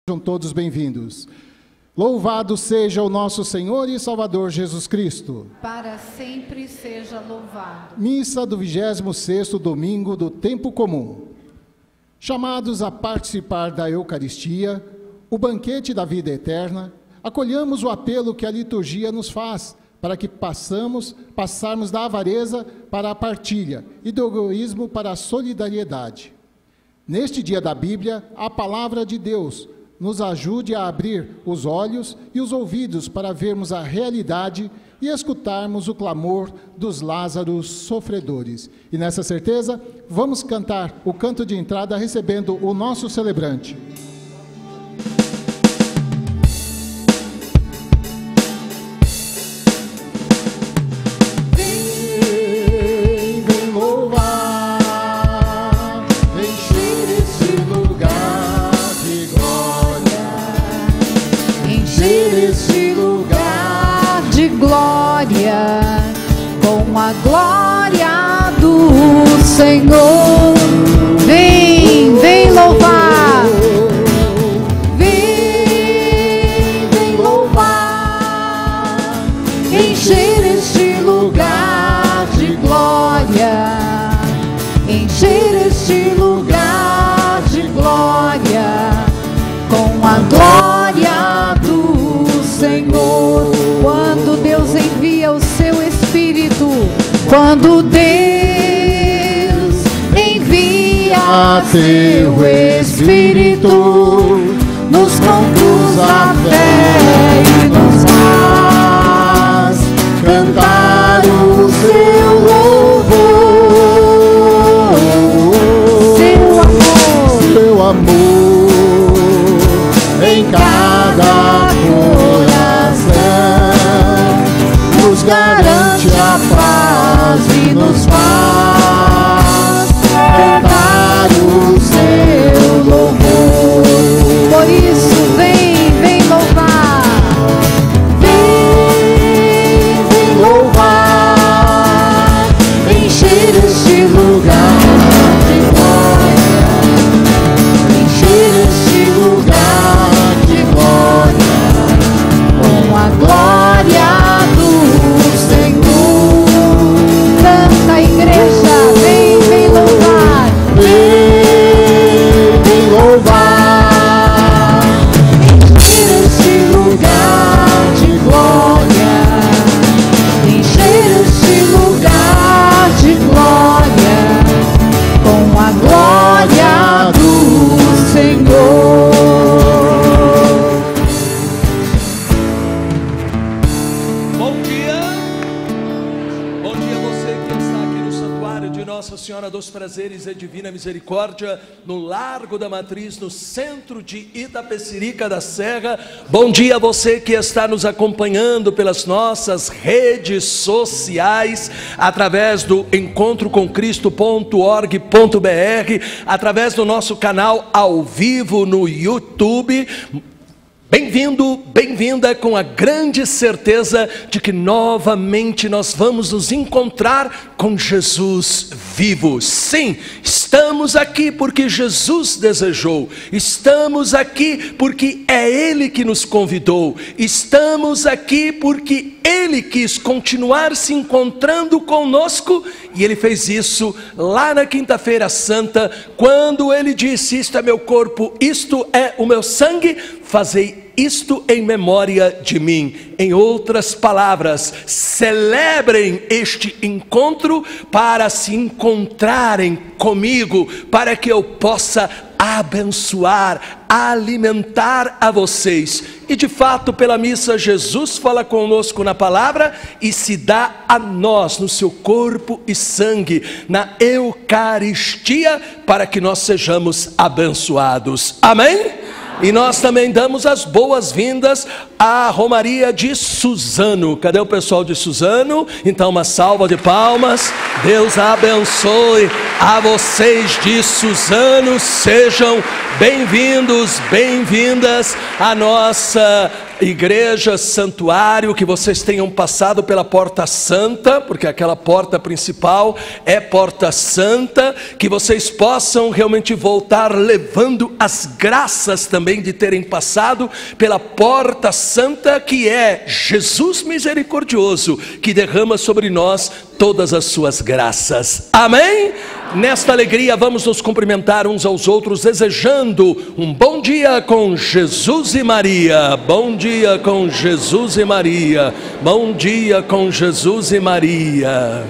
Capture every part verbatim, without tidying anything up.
Sejam todos bem-vindos. Louvado seja o nosso Senhor e Salvador Jesus Cristo. Para sempre seja louvado. Missa do vigésimo sexto domingo do tempo comum. Chamados a participar da Eucaristia, o banquete da vida eterna, acolhamos o apelo que a liturgia nos faz, para que passamos, passarmos da avareza para a partilha e do egoísmo para a solidariedade. Neste dia da Bíblia, a palavra de Deus nos ajude a abrir os olhos e os ouvidos para vermos a realidade e escutarmos o clamor dos Lázaros sofredores. E nessa certeza, vamos cantar o canto de entrada recebendo o nosso celebrante. Glória, com a glória do Senhor, vem, vem louvar, vem, vem louvar, encher este lugar de glória, encher este lugar de glória, com a glória do Senhor. Quando Deus envia o seu Espírito, quando Deus envia seu Espírito, nos conduz à fé e nos faz cantar o seu louvor, seu amor, seu amor em cada nos garante a paz e nos faz cantar o seu louvor. Por isso vem, vem louvar, vem, vem louvar, encher este lugar de glória, encher este lugar de glória, com a glória do Senhor. Canta, igreja, vem, vem louvar, vem, vem louvar, encher este lugar de glória, encher este lugar de glória, com a glória do Senhor. Nossa Senhora dos Prazeres e Divina Misericórdia, no Largo da Matriz, no centro de Itapecerica da Serra. Bom dia a você que está nos acompanhando pelas nossas redes sociais, através do encontro com cristo ponto org ponto br, através do nosso canal ao vivo no YouTube. Bem-vindo, bem-vinda, com a grande certeza de que novamente nós vamos nos encontrar com Jesus vivo. Sim, estamos aqui porque Jesus desejou, estamos aqui porque é Ele que nos convidou, estamos aqui porque Ele quis continuar se encontrando conosco, e Ele fez isso lá na Quinta-feira Santa, quando Ele disse: isto é meu corpo, isto é o meu sangue, fazei isto em memória de mim. Em outras palavras, celebrem este encontro para se encontrarem comigo, para que eu possa abençoar, alimentar a vocês. E de fato, pela missa, Jesus fala conosco na palavra e se dá a nós no seu corpo e sangue, na Eucaristia, para que nós sejamos abençoados. Amém? E nós também damos as boas-vindas à Romaria de Suzano. Cadê o pessoal de Suzano? Então uma salva de palmas. Deus abençoe a vocês de Suzano. Sejam bem-vindos, bem-vindas à nossa igreja, santuário, que vocês tenham passado pela porta santa, porque aquela porta principal é porta santa, que vocês possam realmente voltar levando as graças também de terem passado pela porta santa, que é Jesus misericordioso, que derrama sobre nós todas as suas graças. Amém? Nesta alegria vamos nos cumprimentar uns aos outros, desejando um bom dia com Jesus e Maria. Bom dia com Jesus e Maria. Bom dia com Jesus e Maria.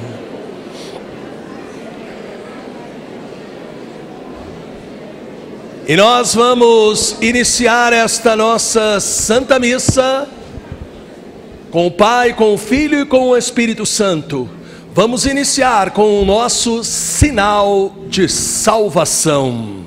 E nós vamos iniciar esta nossa Santa Missa com o Pai, com o Filho e com o Espírito Santo. Vamos iniciar com o nosso sinal de salvação.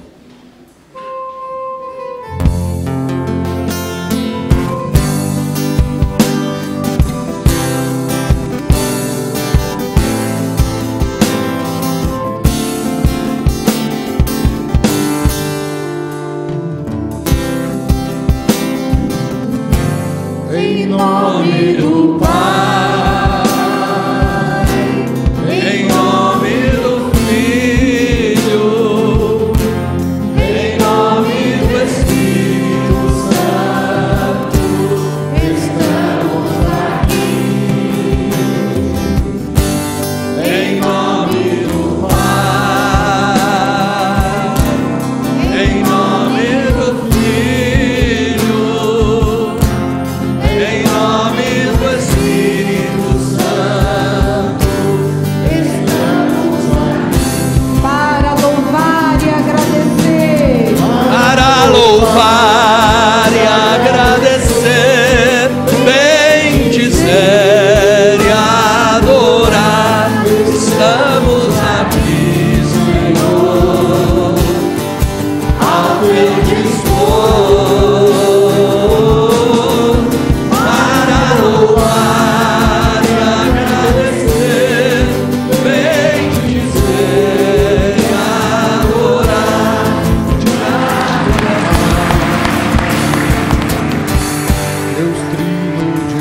Em nome do Pai, Em nome do Filho, em nome do Espírito Santo, estamos aqui. Em nome do Pai, em nome do Filho, em nome do Espírito Santo, estamos aqui. Para louvar e agradecer. Para louvar e agradecer, bendizer e adorar, estamos aqui, Senhor, ao teu dispor. Para louvar e agradecer, bendizer e adorar, Deus trino de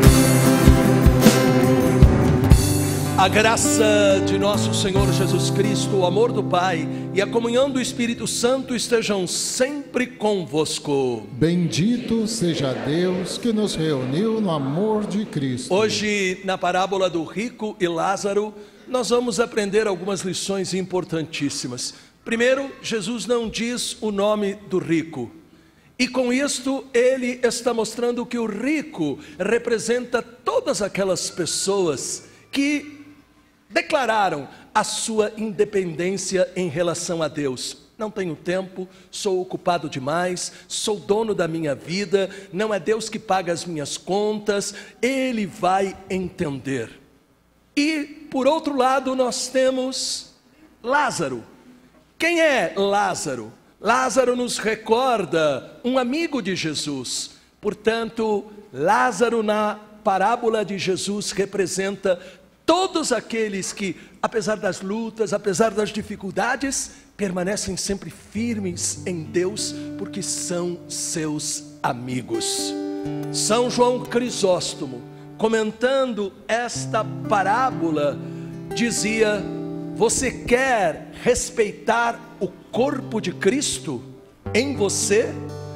amor. A graça de nosso Senhor Jesus Cristo, o amor do Pai e a comunhão do Espírito Santo estejam sempre convosco. Bendito seja Deus que nos reuniu no amor de Cristo. Hoje, na parábola do rico e Lázaro, nós vamos aprender algumas lições importantíssimas. Primeiro, Jesus não diz o nome do rico. E com isto, ele está mostrando que o rico representa todas aquelas pessoas que declararam a sua independência em relação a Deus. Não tenho tempo, sou ocupado demais, sou dono da minha vida, não é Deus que paga as minhas contas, Ele vai entender. E, por outro lado, nós temos Lázaro. Quem é Lázaro? Lázaro nos recorda um amigo de Jesus. Portanto, Lázaro na parábola de Jesus representa todos aqueles que, apesar das lutas, apesar das dificuldades, permanecem sempre firmes em Deus, porque são seus amigos. São João Crisóstomo, comentando esta parábola, dizia: você quer respeitar o corpo de Cristo em você?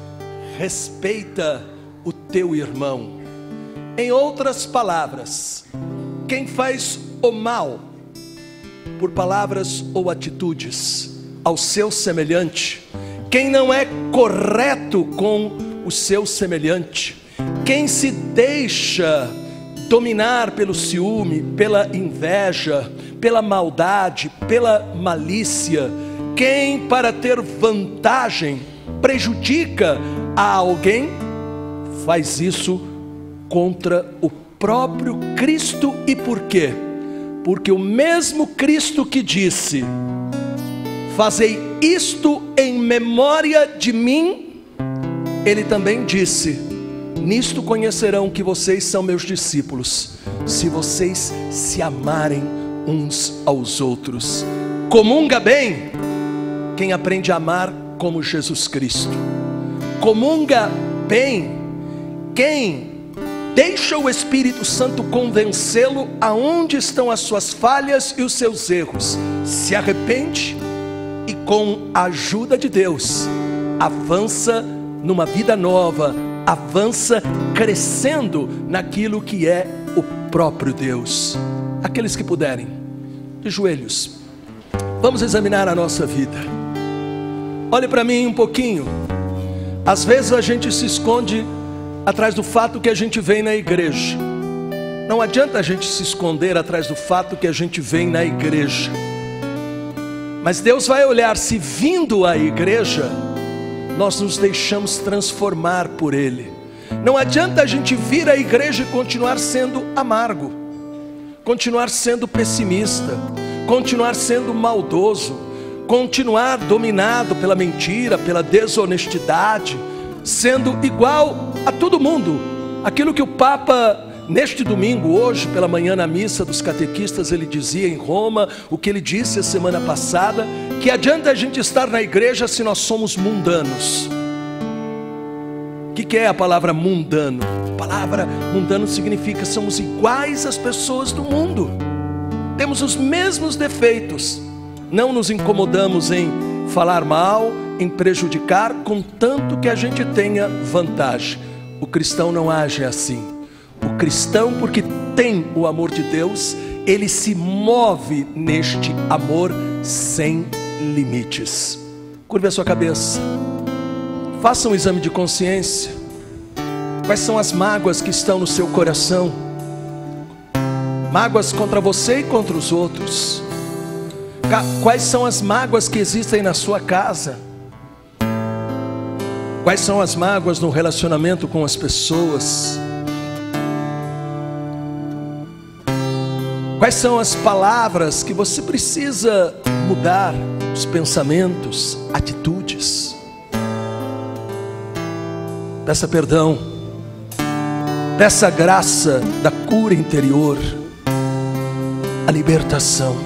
Respeita o teu irmão. Em outras palavras, quem faz o mal, por palavras ou atitudes, ao seu semelhante, quem não é correto com o seu semelhante, quem se deixa dominar pelo ciúme, pela inveja, pela maldade, pela malícia, quem para ter vantagem prejudica a alguém, faz isso contra o próprio Cristo. E por quê? Porque o mesmo Cristo que disse: fazei isto em memória de mim, Ele também disse: nisto conhecerão que vocês são meus discípulos, se vocês se amarem uns aos outros. Comunga bem quem aprende a amar como Jesus Cristo. Comunga bem quem deixa o Espírito Santo convencê-lo aonde estão as suas falhas e os seus erros, se arrepende e com a ajuda de Deus avança numa vida nova, avança crescendo naquilo que é o próprio Deus. Aqueles que puderem, de joelhos, vamos examinar a nossa vida. Olhe para mim um pouquinho. Às vezes a gente se esconde atrás do fato que a gente vem na igreja. Não adianta a gente se esconder atrás do fato que a gente vem na igreja. Mas Deus vai olhar se vindo à igreja nós nos deixamos transformar por Ele. Não adianta a gente vir à igreja e continuar sendo amargo, continuar sendo pessimista, continuar sendo maldoso, continuar dominado pela mentira, pela desonestidade, sendo igual a todo mundo. Aquilo que o Papa, neste domingo, hoje pela manhã na missa dos catequistas, ele dizia em Roma, o que ele disse a semana passada, que adianta a gente estar na igreja se nós somos mundanos. O que, que é a palavra mundano? A palavra mundano significa somos iguais às pessoas do mundo, temos os mesmos defeitos, não nos incomodamos em falar mal, em prejudicar, contanto que a gente tenha vantagem. O cristão não age assim. O cristão, porque tem o amor de Deus, ele se move neste amor sem limites. Curve a sua cabeça, faça um exame de consciência. Quais são as mágoas que estão no seu coração? Mágoas contra você e contra os outros. Quais são as mágoas que existem na sua casa? Quais são as mágoas no relacionamento com as pessoas? Quais são as palavras que você precisa mudar? Os pensamentos, atitudes. Peça perdão, peça a graça da cura interior, a libertação,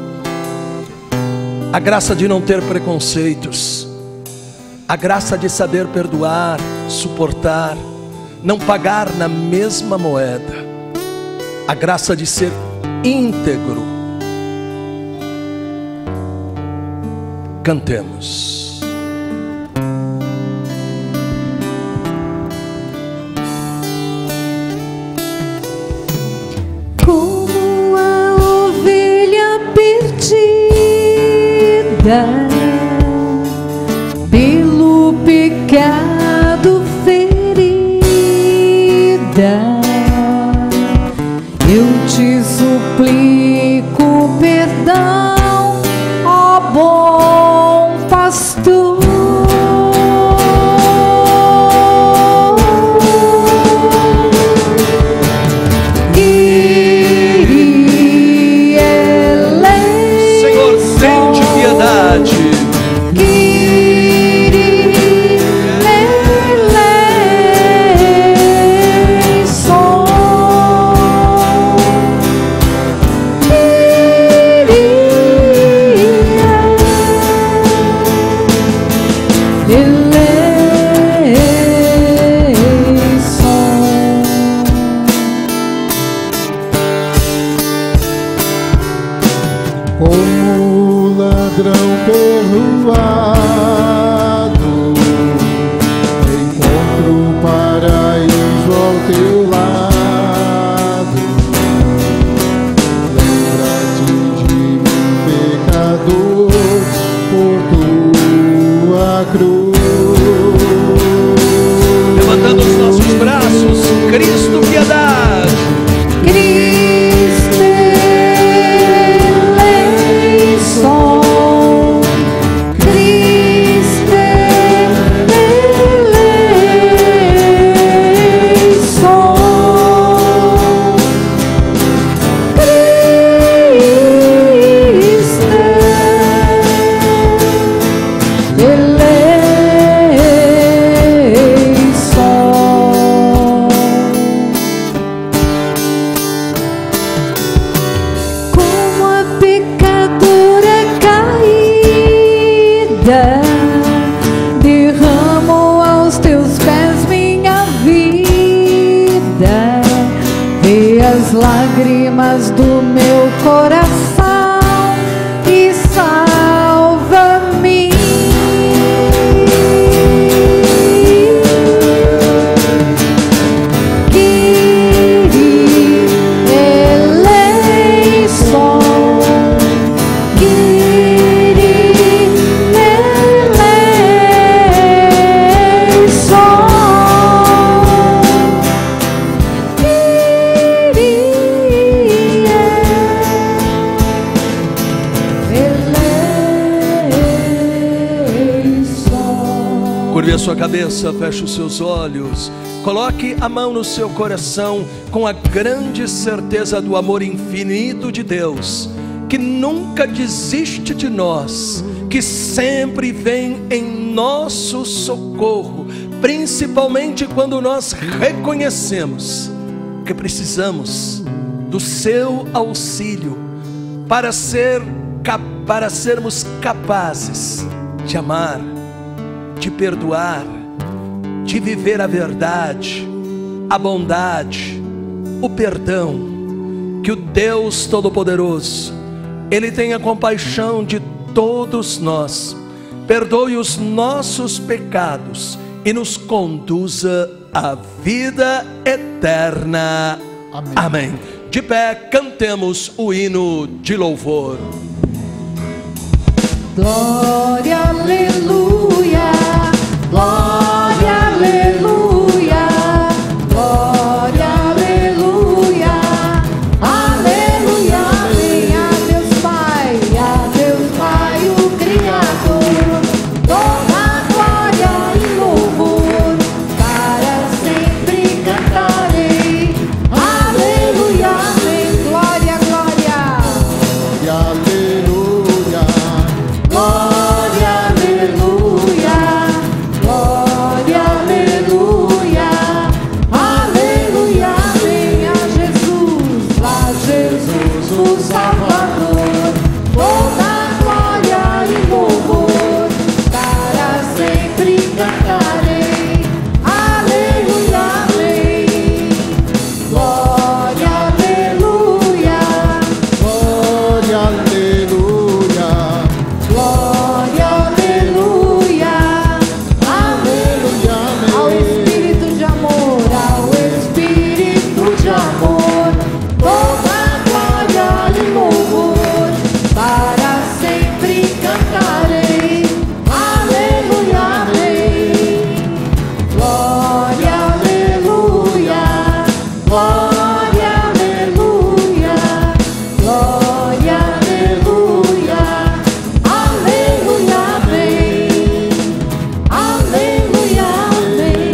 a graça de não ter preconceitos, a graça de saber perdoar, suportar, não pagar na mesma moeda, a graça de ser íntegro. Cantemos. Como a ovelha perdida pelo pecado ferida, eu te suplico perdão, ó bom pastor. Senhor, sente piedade. lágrimas do meu coração e salva-me. Curve a sua cabeça, feche os seus olhos, coloque a mão no seu coração com a grande certeza do amor infinito de Deus, que nunca desiste de nós, que sempre vem em nosso socorro, principalmente quando nós reconhecemos que precisamos do seu auxílio para ser, para sermos capazes de amar, de perdoar, de viver a verdade, a bondade, o perdão. Que o Deus Todo-Poderoso, Ele tenha compaixão de todos nós, perdoe os nossos pecados e nos conduza à vida eterna. Amém. Amém. De pé, cantemos o hino de louvor. Glória, aleluia, glória, aleluia, glória, aleluia, aleluia, amém. A Deus Pai, a Deus Pai, o Criador, toda glória e louvor, para sempre cantarei, aleluia, amém. Glória, glória, Aleluia. glória, aleluia, glória, aleluia, aleluia, amém. A Jesus, a Jesus, o Salvador, toda glória e louvor, para sempre cantarei, aleluia, amém. Glória, aleluia, Glória, aleluia. glória, aleluia, Aleluia, ao amém. Espírito de amor, ao Espírito de amor, toda glória e louvor, para sempre cantarei, aleluia, amém. Glória, aleluia, glória, aleluia, glória, aleluia, aleluia, amém. Aleluia, amém.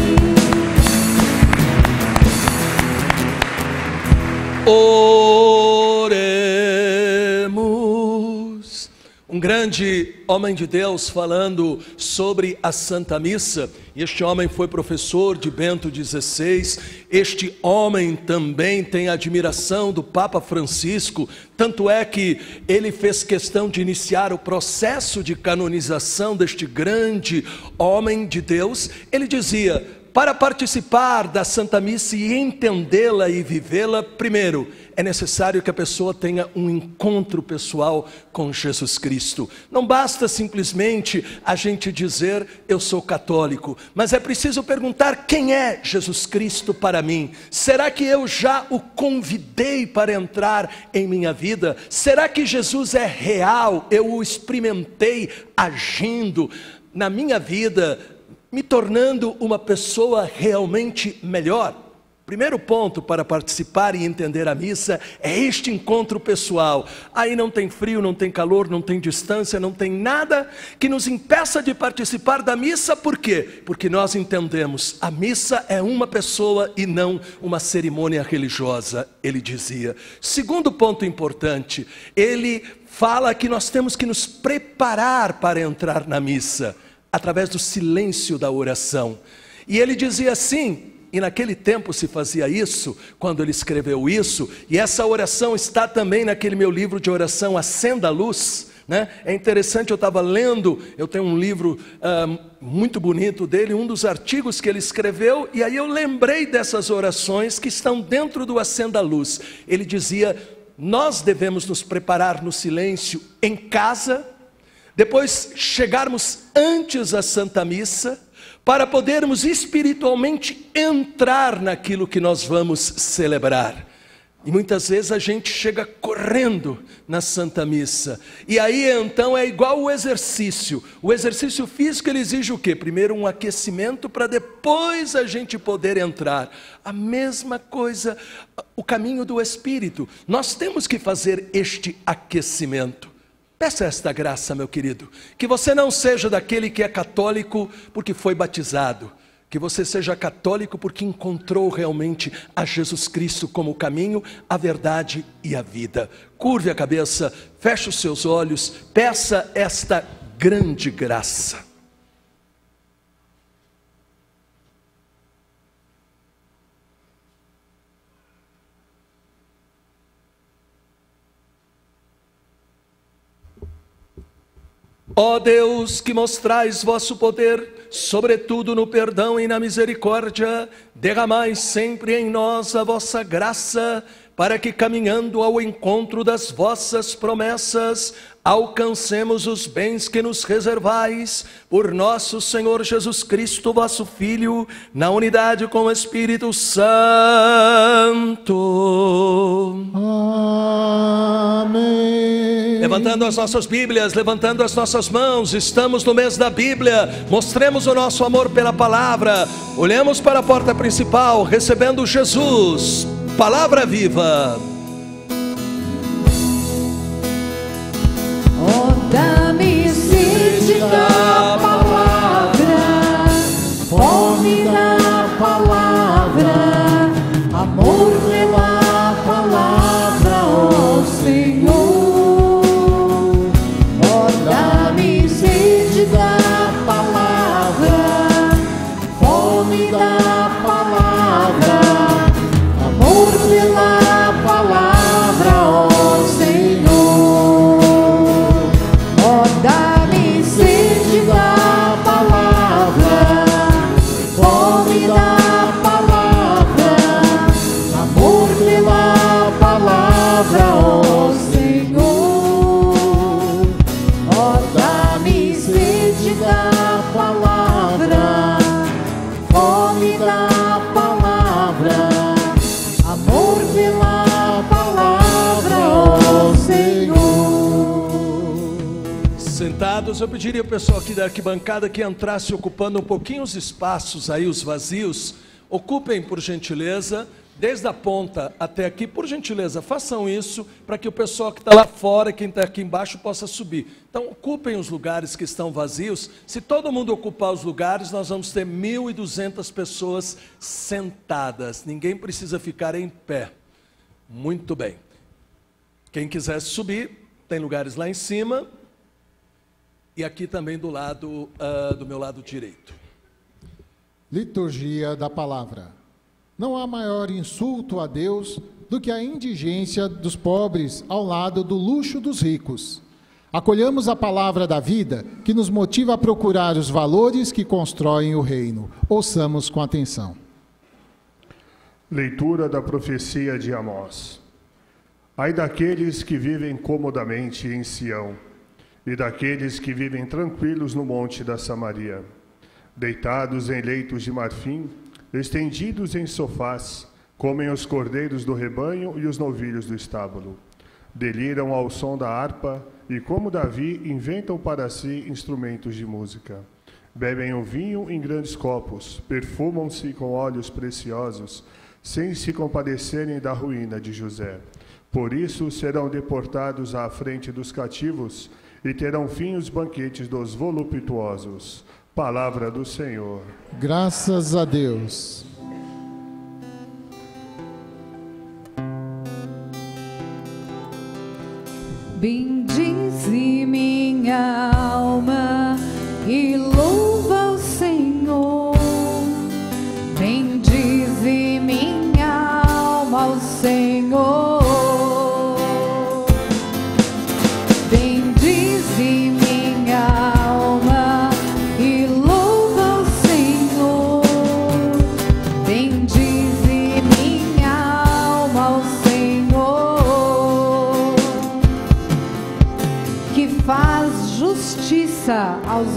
Oremos. Um grande homem de Deus falando sobre a Santa Missa. Este homem foi professor de Bento dezesseis. Este homem também tem admiração do Papa Francisco. Tanto é que ele fez questão de iniciar o processo de canonização deste grande homem de Deus. Ele dizia: para participar da Santa Missa e entendê-la e vivê-la, primeiro, é necessário que a pessoa tenha um encontro pessoal com Jesus Cristo. Não basta simplesmente a gente dizer, eu sou católico, mas é preciso perguntar, quem é Jesus Cristo para mim? Será que eu já o convidei para entrar em minha vida? Será que Jesus é real? Eu o experimentei agindo na minha vida, me tornando uma pessoa realmente melhor? Primeiro ponto para participar e entender a missa é este encontro pessoal. Aí não tem frio, não tem calor, não tem distância, não tem nada que nos impeça de participar da missa. Por quê? Porque nós entendemos, a missa é uma pessoa e não uma cerimônia religiosa, ele dizia. Segundo ponto importante, ele fala que nós temos que nos preparar para entrar na missa, através do silêncio da oração. E ele dizia assim, e naquele tempo se fazia isso, quando ele escreveu isso, e essa oração está também naquele meu livro de oração, Acenda a Luz, né? É interessante, eu estava lendo, eu tenho um livro uh, muito bonito dele, um dos artigos que ele escreveu, e aí eu lembrei dessas orações que estão dentro do Acenda a Luz. Ele dizia: nós devemos nos preparar no silêncio em casa, depois chegarmos antes à Santa Missa, para podermos espiritualmente entrar naquilo que nós vamos celebrar. E muitas vezes a gente chega correndo na Santa Missa, e aí então é igual o exercício. O exercício físico, ele exige o quê? Primeiro um aquecimento, para depois a gente poder entrar. A mesma coisa, o caminho do Espírito. Nós temos que fazer este aquecimento. Peça esta graça, meu querido, que você não seja daquele que é católico porque foi batizado, que você seja católico porque encontrou realmente a Jesus Cristo como o caminho, a verdade e a vida. Curve a cabeça, feche os seus olhos, peça esta grande graça. Ó Deus, que mostrais vosso poder, sobretudo no perdão e na misericórdia, derramai sempre em nós a vossa graça, para que, caminhando ao encontro das vossas promessas, alcancemos os bens que nos reservais, por nosso Senhor Jesus Cristo, vosso Filho, na unidade com o Espírito Santo. Amém. Levantando as nossas Bíblias, levantando as nossas mãos, estamos no mês da Bíblia, mostremos o nosso amor pela palavra, olhemos para a porta principal, recebendo Jesus, palavra viva. Oh, dá-me sede da palavra, fome da palavra, amor pela palavra, ó Senhor. Oh, dá-me sede da palavra, fome da palavra, amor pela palavra, ó Senhor. Oh, dá-me sede da palavra, fome da palavra, amor pela palavra, ó Senhor. Oh, dá-me sede da palavra, fome da palavra, amor pela palavra, ó Senhor. Sentados, eu pediria ao pessoal aqui da arquibancada que entrasse ocupando um pouquinho os espaços aí, os vazios. Ocupem, por gentileza, desde a ponta até aqui, por gentileza, façam isso, para que o pessoal que está lá fora, quem está aqui embaixo, possa subir. Então, ocupem os lugares que estão vazios. Se todo mundo ocupar os lugares, nós vamos ter mil e duzentas pessoas sentadas. Ninguém precisa ficar em pé. Muito bem. Quem quiser subir, tem lugares lá em cima. E aqui também do lado, uh, do meu lado direito. Liturgia da Palavra. Não há maior insulto a Deus do que a indigência dos pobres ao lado do luxo dos ricos. Acolhamos a palavra da vida que nos motiva a procurar os valores que constroem o reino. Ouçamos com atenção. Leitura da profecia de Amós. Ai daqueles que vivem comodamente em Sião, e daqueles que vivem tranquilos no monte da Samaria, deitados em leitos de marfim, estendidos em sofás, comem os cordeiros do rebanho e os novilhos do estábulo. Deliram ao som da harpa e, como Davi, inventam para si instrumentos de música. Bebem o vinho em grandes copos, perfumam-se com óleos preciosos, sem se compadecerem da ruína de José. Por isso serão deportados à frente dos cativos e terão fim os banquetes dos voluptuosos. Palavra do Senhor. Graças a Deus. Bendize minha alma e louva o Senhor. Bendize minha alma ao Senhor. Bendize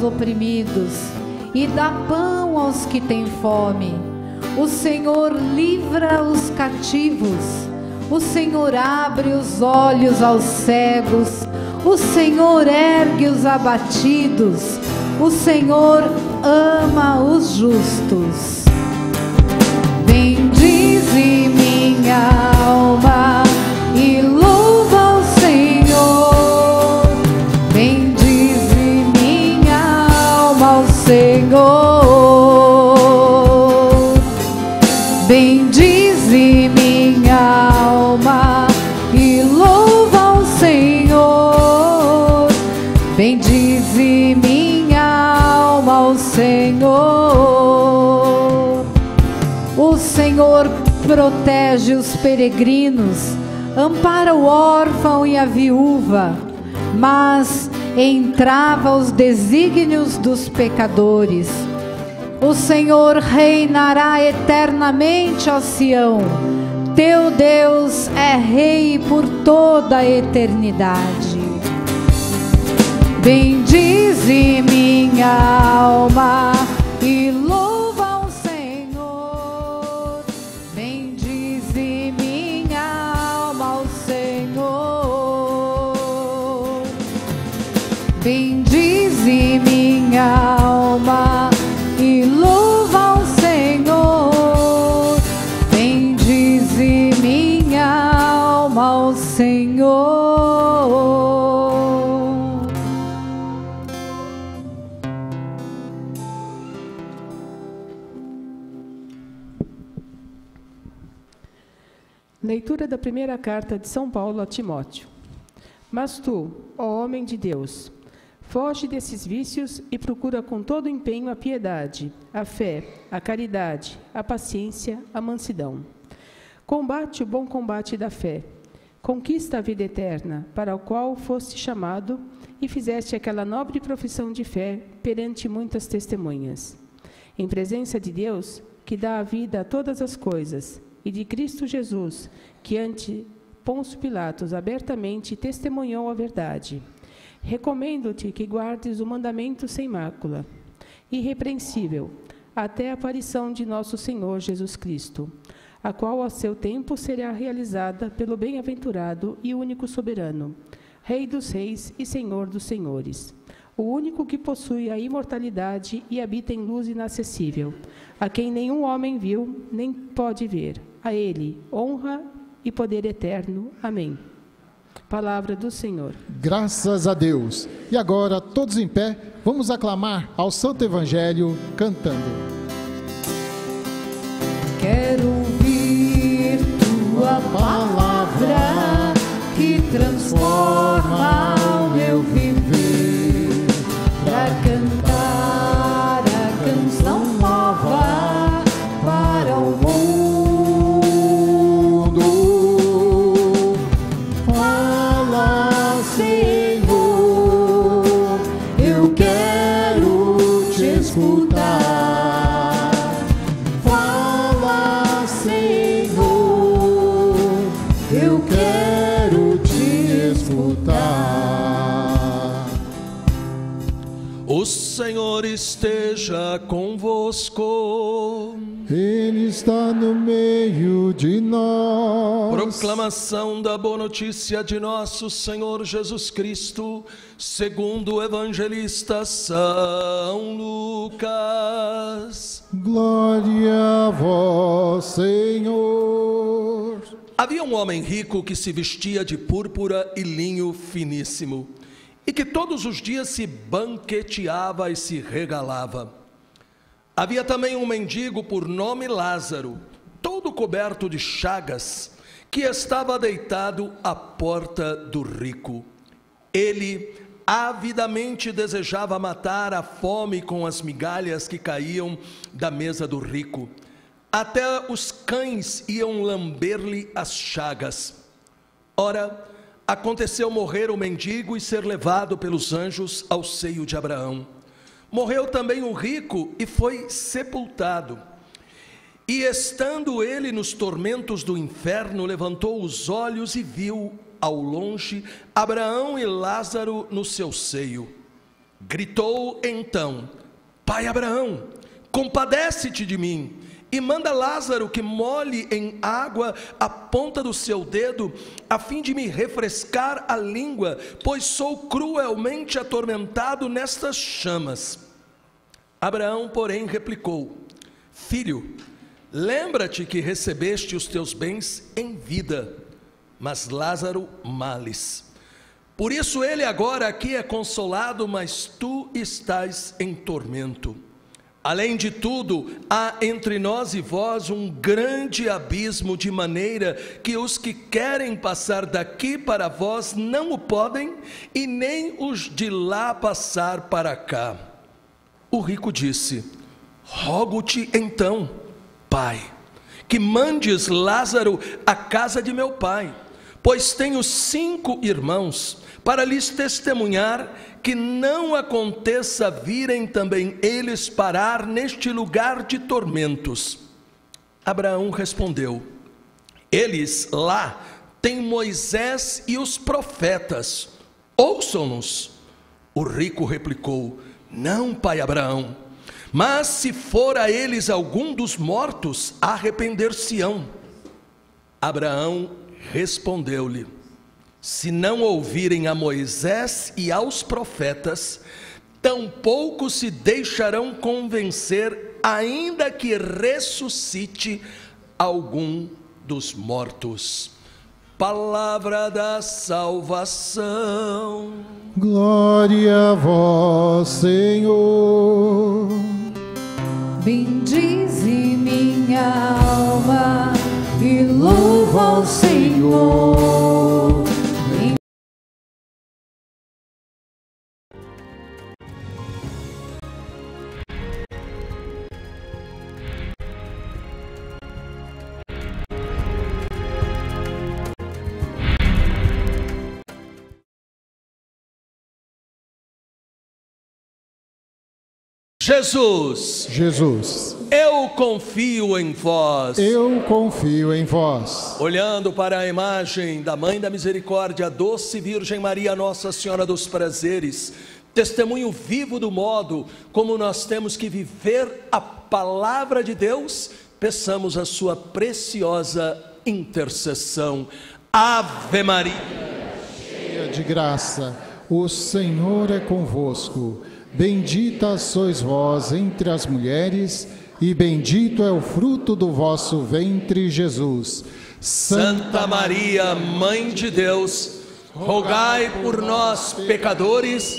oprimidos e dá pão aos que têm fome. O Senhor livra os cativos. O Senhor abre os olhos aos cegos. O Senhor ergue os abatidos. O Senhor ama os justos. Bendize minha alma e louva o Senhor. Bendize minha alma ao Senhor. Bendize minha alma e louva o Senhor. Bendize minha alma ao Senhor. O Senhor protege os peregrinos, ampara o órfão e a viúva, mas entrava os desígnios dos pecadores. O Senhor reinará eternamente, ó Sião. Teu Deus é rei por toda a eternidade. Bendize minha alma e louva o Senhor. Bendize minha alma ao Senhor. Bendize minha alma e louva o Senhor. Bendize minha alma ao Senhor. Leitura da primeira carta de São Paulo a Timóteo. Mas tu, ó homem de Deus, foge desses vícios e procura com todo empenho a piedade, a fé, a caridade, a paciência, a mansidão. Combate o bom combate da fé. Conquista a vida eterna, para a qual foste chamado e fizeste aquela nobre profissão de fé perante muitas testemunhas. Em presença de Deus, que dá a vida a todas as coisas, e de Cristo Jesus, que ante Pôncio Pilatos abertamente testemunhou a verdade. Recomendo-te que guardes o mandamento sem mácula, irrepreensível, até a aparição de nosso Senhor Jesus Cristo, a qual a seu tempo será realizada pelo bem-aventurado e único soberano, Rei dos reis e Senhor dos senhores, o único que possui a imortalidade e habita em luz inacessível, a quem nenhum homem viu, nem pode ver. A ele, honra e poder eterno. Amém. Palavra do Senhor. Graças a Deus. E agora, todos em pé, vamos aclamar ao Santo Evangelho cantando. Quero ouvir tua palavra que transforma o meu viver, para cantar a canção nova para o mundo. Fala, Senhor, eu quero te escutar. Fala, Senhor, eu quero te escutar. O Senhor esteja convosco. Ele está no meio de nós. Proclamação da boa notícia de nosso Senhor Jesus Cristo, segundo o evangelista São Lucas. Glória a vós, Senhor. Havia um homem rico que se vestia de púrpura e linho finíssimo, e que todos os dias se banqueteava e se regalava. Havia também um mendigo por nome Lázaro, todo coberto de chagas, que estava deitado à porta do rico. Ele avidamente desejava matar a fome com as migalhas que caíam da mesa do rico. Até os cães iam lamber-lhe as chagas. Ora, aconteceu morrer o mendigo e ser levado pelos anjos ao seio de Abraão. Morreu também o rico e foi sepultado. E estando ele nos tormentos do inferno, levantou os olhos e viu ao longe Abraão e Lázaro no seu seio. Gritou então: Pai Abraão, compadece-te de mim, e manda Lázaro que molhe em água a ponta do seu dedo, a fim de me refrescar a língua, pois sou cruelmente atormentado nestas chamas. Abraão, porém, replicou: Filho, lembra-te que recebeste os teus bens em vida, mas Lázaro males. Por isso ele agora aqui é consolado, mas tu estás em tormento. Além de tudo, há entre nós e vós um grande abismo, de maneira que os que querem passar daqui para vós não o podem, e nem os de lá passar para cá. O rico disse: Rogo-te então, Pai, que mandes Lázaro à casa de meu pai, pois tenho cinco irmãos, para lhes testemunhar, que não aconteça virem também eles parar neste lugar de tormentos. Abraão respondeu: Eles lá têm Moisés e os profetas, ouçam-nos. O rico replicou: Não, pai Abraão, mas se for a eles algum dos mortos, arrepender-se-ão. Abraão respondeu-lhe: Se não ouvirem a Moisés e aos profetas, tampouco se deixarão convencer, ainda que ressuscite algum dos mortos. Palavra da salvação. Glória a vós, Senhor. Bendize minha alma e louva ao Senhor. Jesus, Jesus, eu confio em vós. eu confio em vós. Olhando para a imagem da Mãe da Misericórdia, a doce Virgem Maria, Nossa Senhora dos Prazeres, testemunho vivo do modo como nós temos que viver a palavra de Deus, peçamos a sua preciosa intercessão. Ave Maria, Cheia de graça, o Senhor é convosco. Bendita sois vós entre as mulheres, e bendito é o fruto do vosso ventre, Jesus. Santa Maria, Mãe de Deus, rogai por nós, pecadores,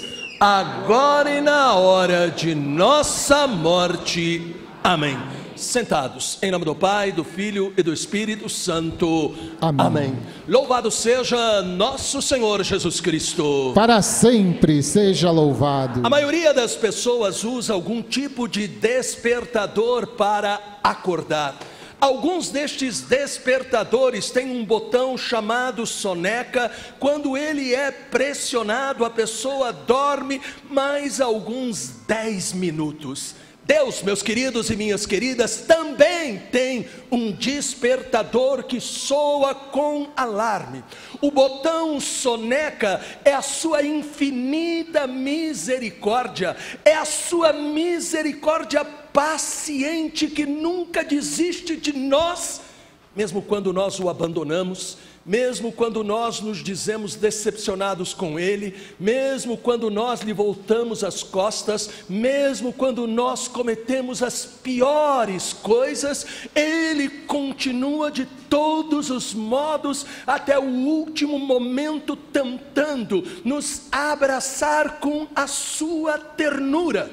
agora e na hora de nossa morte. Amém. Sentados, em nome do Pai, do Filho e do Espírito Santo. Amém. Amém. Louvado seja nosso Senhor Jesus Cristo. Para sempre seja louvado. A maioria das pessoas usa algum tipo de despertador para acordar. Alguns destes despertadores têm um botão chamado soneca. Quando ele é pressionado, a pessoa dorme mais alguns dez minutos. Deus, meus queridos e minhas queridas, também tem um despertador que soa com alarme. O botão soneca é a sua infinita misericórdia, é a sua misericórdia paciente que nunca desiste de nós, mesmo quando nós o abandonamos, mesmo quando nós nos dizemos decepcionados com Ele, mesmo quando nós lhe voltamos as costas, mesmo quando nós cometemos as piores coisas, Ele continua de todos os modos, até o último momento, tentando nos abraçar com a sua ternura.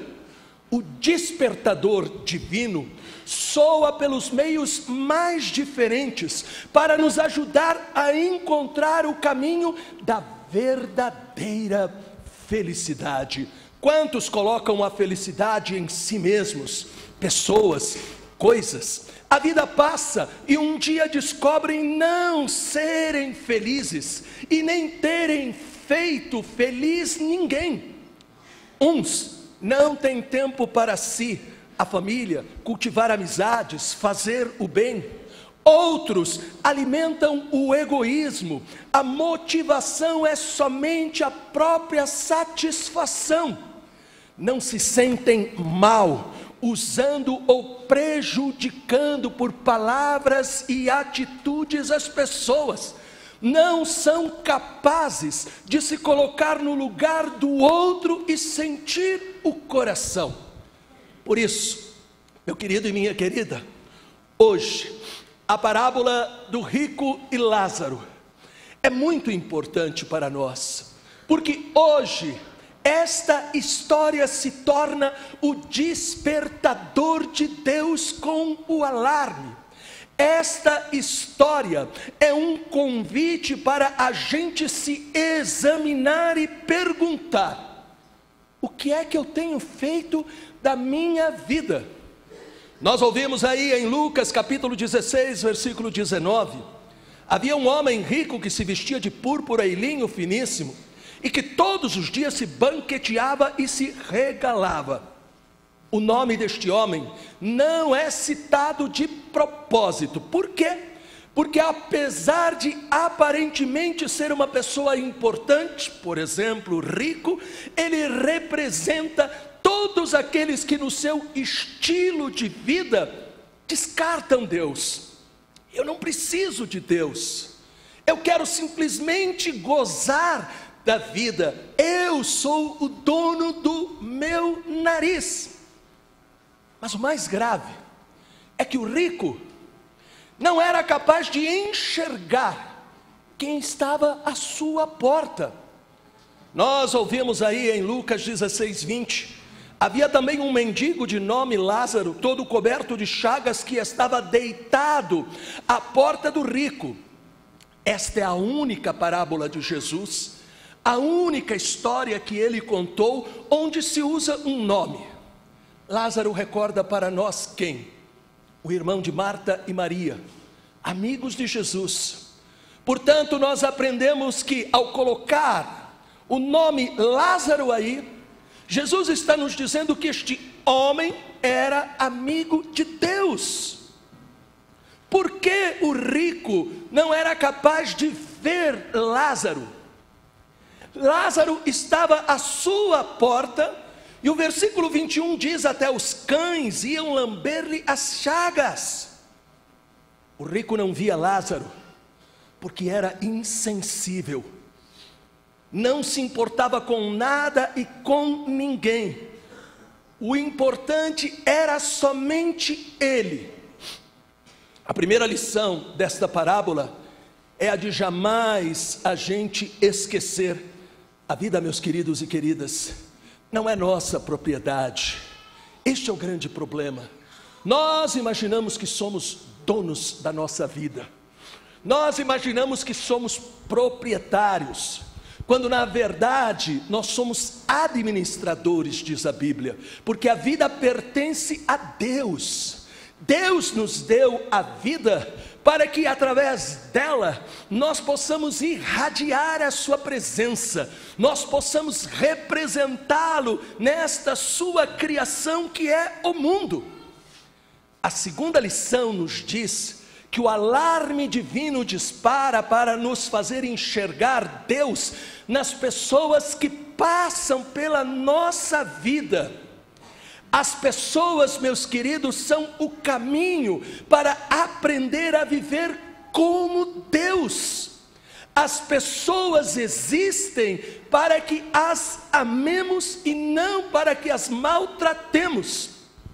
O despertador divino soa pelos meios mais diferentes para nos ajudar a encontrar o caminho da verdadeira felicidade. Quantos colocam a felicidade em si mesmos? Pessoas, coisas. A vida passa e um dia descobrem não serem felizes e nem terem feito feliz ninguém. Uns não têm tempo para si, a família, cultivar amizades, fazer o bem. Outros alimentam o egoísmo. A motivação é somente a própria satisfação. não se sentem mal, usando ou prejudicando por palavras e atitudes as pessoas. Não são capazes de se colocar no lugar do outro e sentir o coração. Por isso, meu querido e minha querida, hoje, a parábola do rico e Lázaro é muito importante para nós, porque hoje esta história se torna o despertador de Deus com o alarme. Esta história é um convite para a gente se examinar e perguntar: o que é que eu tenho feito da minha vida? Nós ouvimos aí em Lucas capítulo dezesseis, versículo dezenove, havia um homem rico que se vestia de púrpura e linho finíssimo, e que todos os dias se banqueteava e se regalava. O nome deste homem não é citado de propósito. Por quê? Porque apesar de aparentemente ser uma pessoa importante, por exemplo, rico, ele representa todos aqueles que no seu estilo de vida descartam Deus. Eu não preciso de Deus, eu quero simplesmente gozar da vida, eu sou o dono do meu nariz. Mas o mais grave é que o rico não era capaz de enxergar quem estava à sua porta. Nós ouvimos aí em Lucas dezesseis, vinte, havia também um mendigo de nome Lázaro, todo coberto de chagas, que estava deitado à porta do rico. Esta é a única parábola de Jesus, a única história que ele contou onde se usa um nome. Lázaro recorda para nós quem? O irmão de Marta e Maria, amigos de Jesus. Portanto, nós aprendemos que ao colocar o nome Lázaro aí, Jesus está nos dizendo que este homem era amigo de Deus. Por que o rico não era capaz de ver Lázaro? Lázaro estava à sua porta, e o versículo vinte e um diz: até os cães iam lamber-lhe as chagas. O rico não via Lázaro, porque era insensível, não se importava com nada e com ninguém. O importante era somente ele. A primeira lição desta parábola é a de jamais a gente esquecer: a vida, meus queridos e queridas, não é nossa propriedade. Este é o grande problema. Nós imaginamos que somos donos da nossa vida, nós imaginamos que somos proprietários, quando na verdade nós somos administradores, diz a Bíblia, porque a vida pertence a Deus. Deus nos deu a vida para que através dela nós possamos irradiar a sua presença, nós possamos representá-lo nesta sua criação que é o mundo. A segunda lição nos diz que o alarme divino dispara para nos fazer enxergar Deus nas pessoas que passam pela nossa vida. As pessoas, meus queridos, são o caminho para aprender a viver como Deus. As pessoas existem para que as amemos e não para que as maltratemos.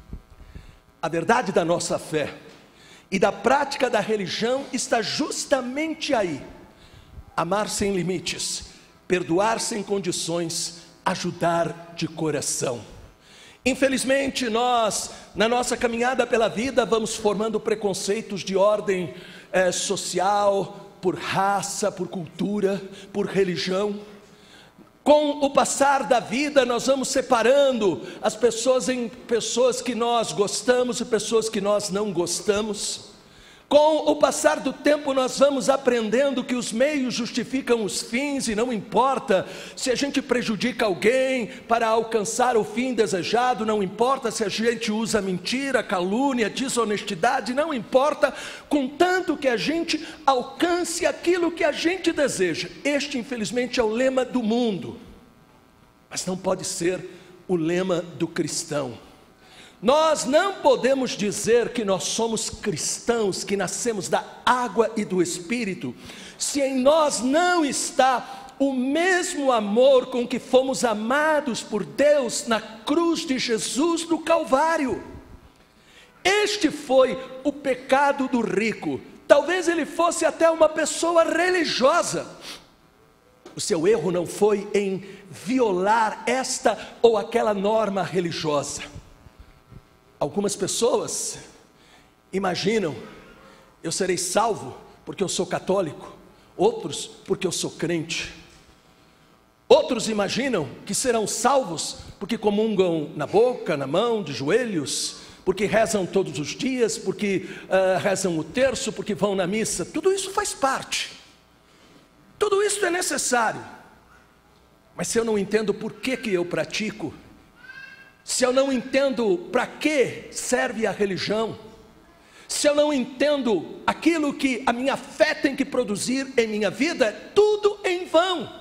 A verdade da nossa fé e da prática da religião está justamente aí: amar sem limites, perdoar sem condições, ajudar de coração. Infelizmente nós, na nossa caminhada pela vida, vamos formando preconceitos de ordem eh, social, por raça, por cultura, por religião. Com o passar da vida nós vamos separando as pessoas em pessoas que nós gostamos e pessoas que nós não gostamos. Com o passar do tempo nós vamos aprendendo que os meios justificam os fins, e não importa se a gente prejudica alguém para alcançar o fim desejado, não importa se a gente usa mentira, calúnia, desonestidade, não importa, contanto que a gente alcance aquilo que a gente deseja. Este infelizmente é o lema do mundo, mas não pode ser o lema do cristão. Nós não podemos dizer que nós somos cristãos, que nascemos da água e do Espírito, se em nós não está o mesmo amor com que fomos amados por Deus na cruz de Jesus no Calvário. Este foi o pecado do rico. Talvez ele fosse até uma pessoa religiosa. O seu erro não foi em violar esta ou aquela norma religiosa. Algumas pessoas imaginam: eu serei salvo porque eu sou católico. Outros, porque eu sou crente. Outros imaginam que serão salvos porque comungam na boca, na mão, de joelhos, porque rezam todos os dias, porque uh, rezam o terço, porque vão na missa. Tudo isso faz parte. Tudo isso é necessário. Mas se eu não entendo por que que eu pratico, se eu não entendo para que serve a religião, se eu não entendo aquilo que a minha fé tem que produzir em minha vida, é tudo em vão.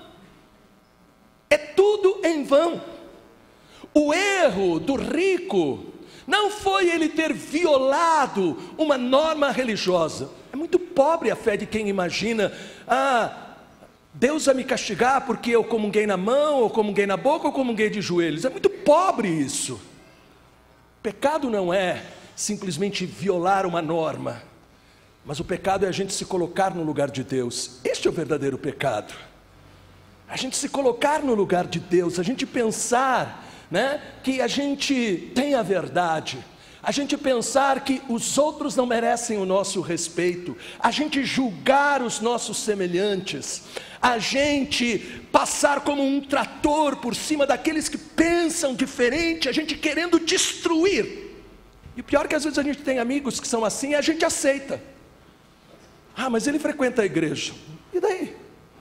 É tudo em vão. O erro do rico não foi ele ter violado uma norma religiosa. É muito pobre a fé de quem imagina: ah, Deus vai me castigar porque eu comunguei na mão, ou comunguei na boca, ou comunguei de joelhos. É muito pobre isso. Pecado não é simplesmente violar uma norma, mas o pecado é a gente se colocar no lugar de Deus. Este é o verdadeiro pecado. A gente se colocar no lugar de Deus, a gente pensar, né, que a gente tem a verdade, a gente pensar que os outros não merecem o nosso respeito, a gente julgar os nossos semelhantes, a gente passar como um trator por cima daqueles que pensam diferente, a gente querendo destruir. E o pior é que às vezes a gente tem amigos que são assim e a gente aceita. Ah, mas ele frequenta a igreja. E daí?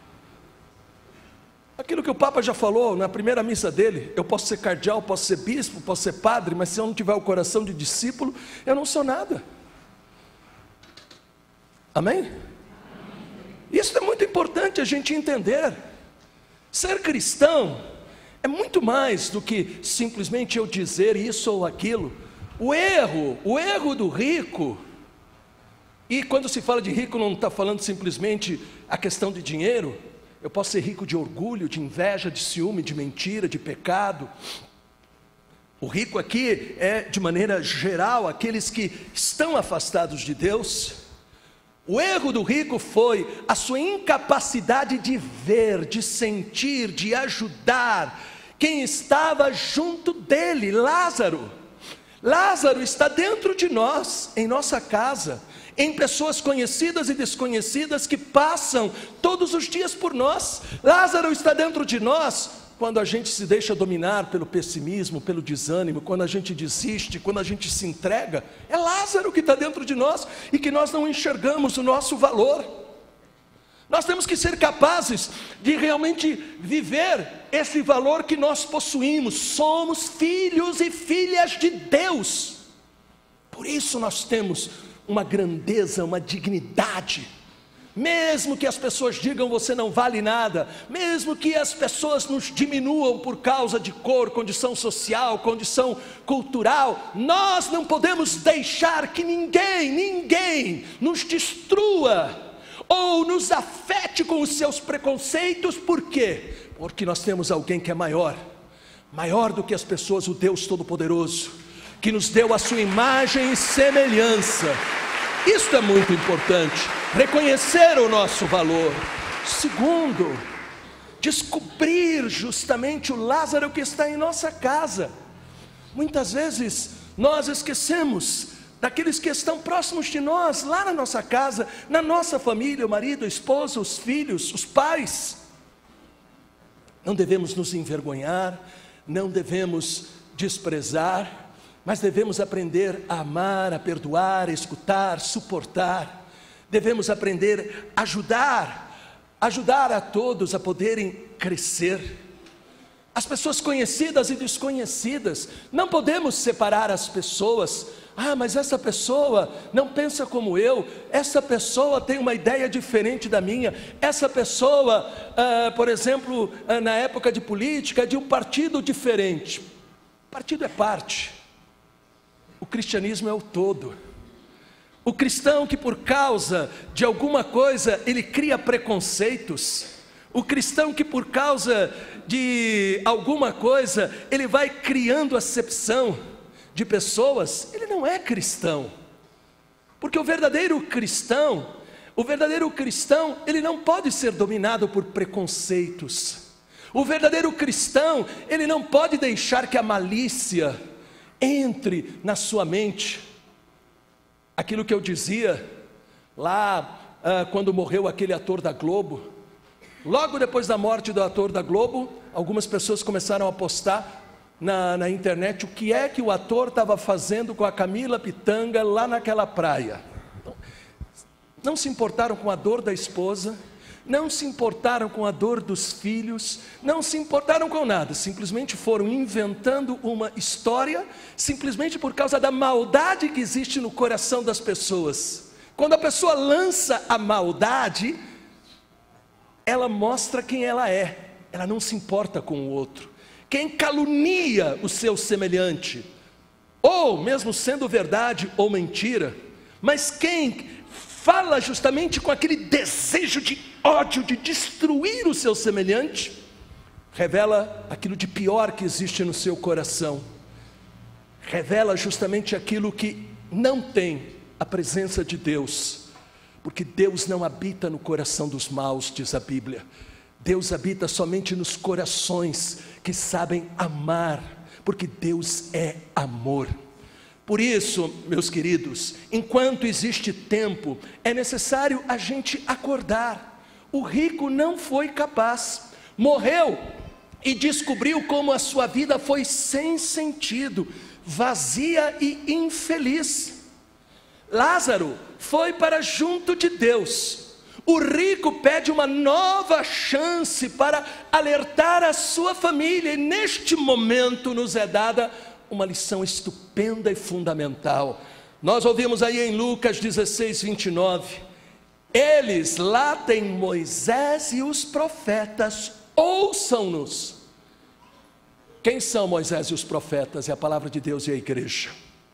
Aquilo que o Papa já falou na primeira missa dele: eu posso ser cardeal, posso ser bispo, posso ser padre, mas se eu não tiver o coração de discípulo, eu não sou nada. Amém? Isso é muito importante a gente entender. Ser cristão é muito mais do que simplesmente eu dizer isso ou aquilo. O erro, o erro do rico, e quando se fala de rico não está falando simplesmente a questão de dinheiro. Eu posso ser rico de orgulho, de inveja, de ciúme, de mentira, de pecado. O rico aqui é, de maneira geral, aqueles que estão afastados de Deus. O erro do rico foi a sua incapacidade de ver, de sentir, de ajudar quem estava junto dele. Lázaro. Lázaro está dentro de nós, em nossa casa, em pessoas conhecidas e desconhecidas que passam todos os dias por nós. Lázaro está dentro de nós quando a gente se deixa dominar pelo pessimismo, pelo desânimo, quando a gente desiste, quando a gente se entrega. É Lázaro que está dentro de nós e que nós não enxergamos o nosso valor. Nós temos que ser capazes de realmente viver esse valor que nós possuímos. Somos filhos e filhas de Deus. Por isso nós temos uma grandeza, uma dignidade. Mesmo que as pessoas digam você não vale nada, mesmo que as pessoas nos diminuam por causa de cor, condição social, condição cultural, nós não podemos deixar que ninguém, ninguém nos destrua ou nos afete com os seus preconceitos. Por quê? Porque nós temos alguém que é maior, maior do que as pessoas, o Deus Todo-Poderoso, que nos deu a sua imagem e semelhança. Isso é muito importante, reconhecer o nosso valor. Segundo, descobrir justamente o Lázaro que está em nossa casa. Muitas vezes nós esquecemos daqueles que estão próximos de nós, lá na nossa casa, na nossa família, o marido, a esposa, os filhos, os pais. Não devemos nos envergonhar, não devemos desprezar, mas devemos aprender a amar, a perdoar, a escutar, suportar. Devemos aprender a ajudar, ajudar a todos a poderem crescer. As pessoas conhecidas e desconhecidas, não podemos separar as pessoas. Ah, mas essa pessoa não pensa como eu, essa pessoa tem uma ideia diferente da minha, essa pessoa, ah, por exemplo, ah, na época de política, é de um partido diferente. Partido é parte, o cristianismo é o todo. O cristão que por causa de alguma coisa, ele cria preconceitos, o cristão que por causa de alguma coisa, ele vai criando acepção de pessoas, ele não é cristão. Porque o verdadeiro cristão, o verdadeiro cristão, ele não pode ser dominado por preconceitos. O verdadeiro cristão, ele não pode deixar que a malícia entre na sua mente. Aquilo que eu dizia lá ah, quando morreu aquele ator da Globo, logo depois da morte do ator da Globo, algumas pessoas começaram a postar na, na internet o que é que o ator estava fazendo com a Camila Pitanga lá naquela praia. Não se importaram com a dor da esposa, não se importaram com a dor dos filhos, não se importaram com nada, simplesmente foram inventando uma história, simplesmente por causa da maldade que existe no coração das pessoas. Quando a pessoa lança a maldade, ela mostra quem ela é, ela não se importa com o outro. Quem calunia o seu semelhante, ou mesmo sendo verdade ou mentira, mas quem fala justamente com aquele desejo de ódio, de destruir o seu semelhante, revela aquilo de pior que existe no seu coração, revela justamente aquilo que não tem a presença de Deus, porque Deus não habita no coração dos maus, diz a Bíblia. Deus habita somente nos corações que sabem amar, porque Deus é amor. Por isso, meus queridos, enquanto existe tempo, é necessário a gente acordar. O rico não foi capaz, morreu e descobriu como a sua vida foi sem sentido, vazia e infeliz. Lázaro foi para junto de Deus. O rico pede uma nova chance para alertar a sua família, e neste momento nos é dada uma lição estupenda e fundamental. Nós ouvimos aí em Lucas dezesseis, vinte e nove, eles lá têm Moisés e os profetas, ouçam-nos. Quem são Moisés e os profetas? É a palavra de Deus e a igreja.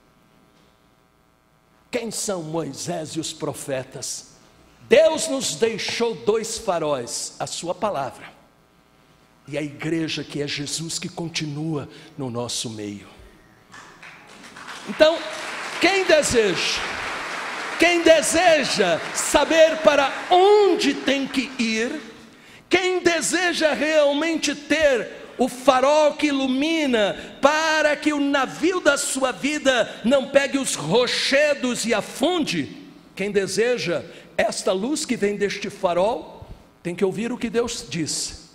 Quem são Moisés e os profetas? Deus nos deixou dois faróis, a sua palavra e a igreja, que é Jesus, que continua no nosso meio. Então, quem deseja, quem deseja saber para onde tem que ir, quem deseja realmente ter o farol que ilumina, para que o navio da sua vida não pegue os rochedos e afunde, quem deseja esta luz que vem deste farol, tem que ouvir o que Deus diz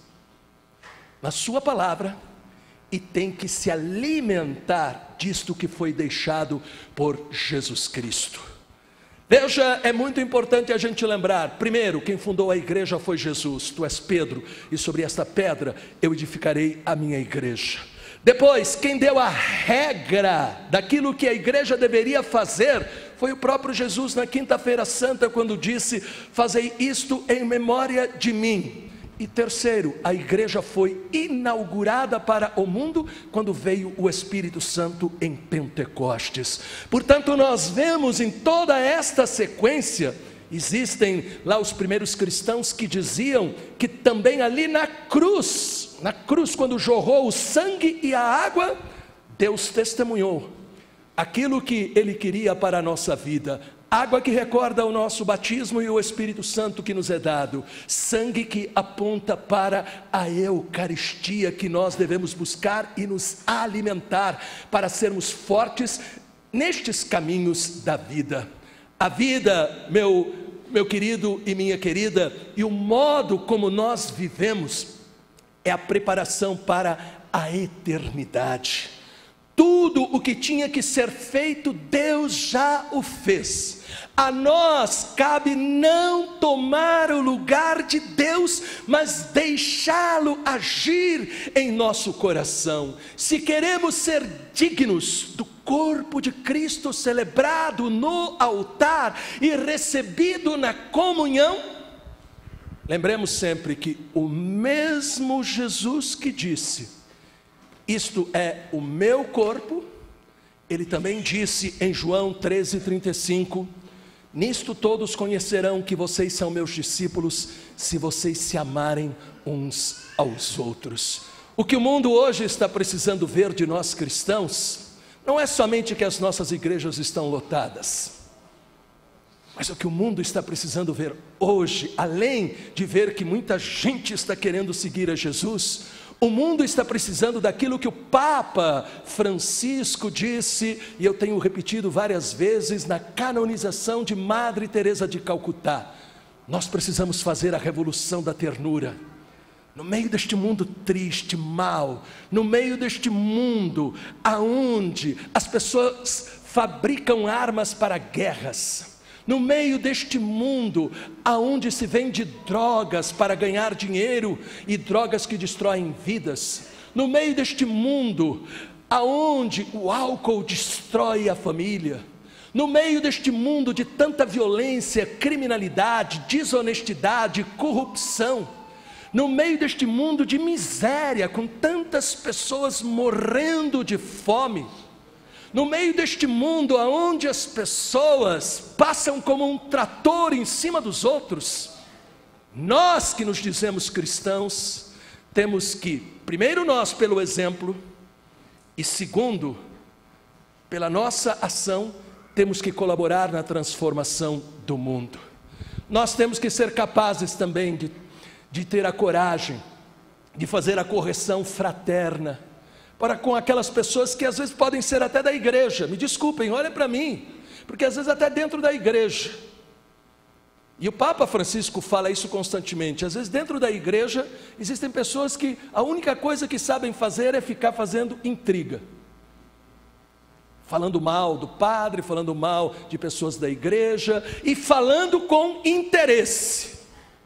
na sua palavra, e tem que se alimentar disto que foi deixado por Jesus Cristo. Veja, é muito importante a gente lembrar, primeiro, quem fundou a igreja foi Jesus. Tu és Pedro, e sobre esta pedra eu edificarei a minha igreja. Depois, quem deu a regra daquilo que a igreja deveria fazer foi o próprio Jesus na quinta-feira santa, quando disse: fazei isto em memória de mim. E terceiro, a igreja foi inaugurada para o mundo quando veio o Espírito Santo em Pentecostes. Portanto, nós vemos em toda esta sequência, existem lá os primeiros cristãos que diziam que também ali na cruz, na cruz quando jorrou o sangue e a água, Deus testemunhou aquilo que Ele queria para a nossa vida. Água que recorda o nosso batismo e o Espírito Santo que nos é dado. Sangue que aponta para a Eucaristia, que nós devemos buscar e nos alimentar para sermos fortes nestes caminhos da vida. A vida, meu, meu querido e minha querida, e o modo como nós vivemos é a preparação para a eternidade. Tudo o que tinha que ser feito, Deus já o fez. A nós cabe não tomar o lugar de Deus, mas deixá-lo agir em nosso coração. Se queremos ser dignos do corpo de Cristo celebrado no altar e recebido na comunhão, lembremos sempre que o mesmo Jesus que disse: isto é o meu corpo. Ele também disse em João treze, trinta e cinco, nisto todos conhecerão que vocês são meus discípulos, se vocês se amarem uns aos outros. O que o mundo hoje está precisando ver de nós cristãos, não é somente que as nossas igrejas estão lotadas, mas o que o mundo está precisando ver hoje, além de ver que muita gente está querendo seguir a Jesus, o mundo está precisando daquilo que o Papa Francisco disse, e eu tenho repetido várias vezes, na canonização de Madre Teresa de Calcutá. Nós precisamos fazer a revolução da ternura. No meio deste mundo triste, mau, no meio deste mundo aonde as pessoas fabricam armas para guerras, no meio deste mundo aonde se vende drogas para ganhar dinheiro e drogas que destroem vidas, no meio deste mundo aonde o álcool destrói a família, no meio deste mundo de tanta violência, criminalidade, desonestidade, corrupção, no meio deste mundo de miséria, com tantas pessoas morrendo de fome, no meio deste mundo onde as pessoas passam como um trator em cima dos outros, nós que nos dizemos cristãos, temos que, primeiro nós pelo exemplo, e segundo, pela nossa ação, temos que colaborar na transformação do mundo. Nós temos que ser capazes também de, de ter a coragem de fazer a correção fraterna, para com aquelas pessoas que às vezes podem ser até da igreja, me desculpem, olhem para mim, porque às vezes até dentro da igreja, e o Papa Francisco fala isso constantemente, às vezes dentro da igreja, existem pessoas que a única coisa que sabem fazer é ficar fazendo intriga, falando mal do padre, falando mal de pessoas da igreja, e falando com interesse,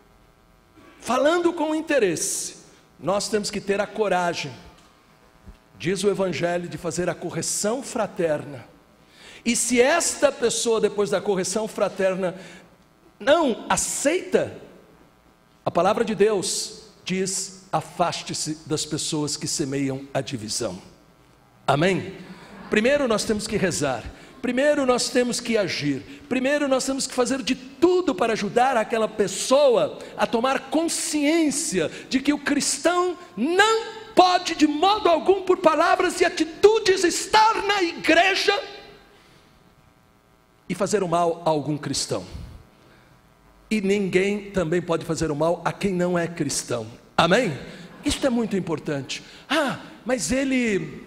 falando com interesse. Nós temos que ter a coragem, diz o Evangelho, de fazer a correção fraterna, e se esta pessoa depois da correção fraterna não aceita, a palavra de Deus diz, afaste-se das pessoas que semeiam a divisão, amém? Primeiro nós temos que rezar, primeiro nós temos que agir, primeiro nós temos que fazer de tudo para ajudar aquela pessoa a tomar consciência de que o cristão não pode de modo algum, por palavras e atitudes, estar na igreja e fazer o mal a algum cristão, e ninguém também pode fazer o mal a quem não é cristão, amém? Isso é muito importante. Ah, mas ele...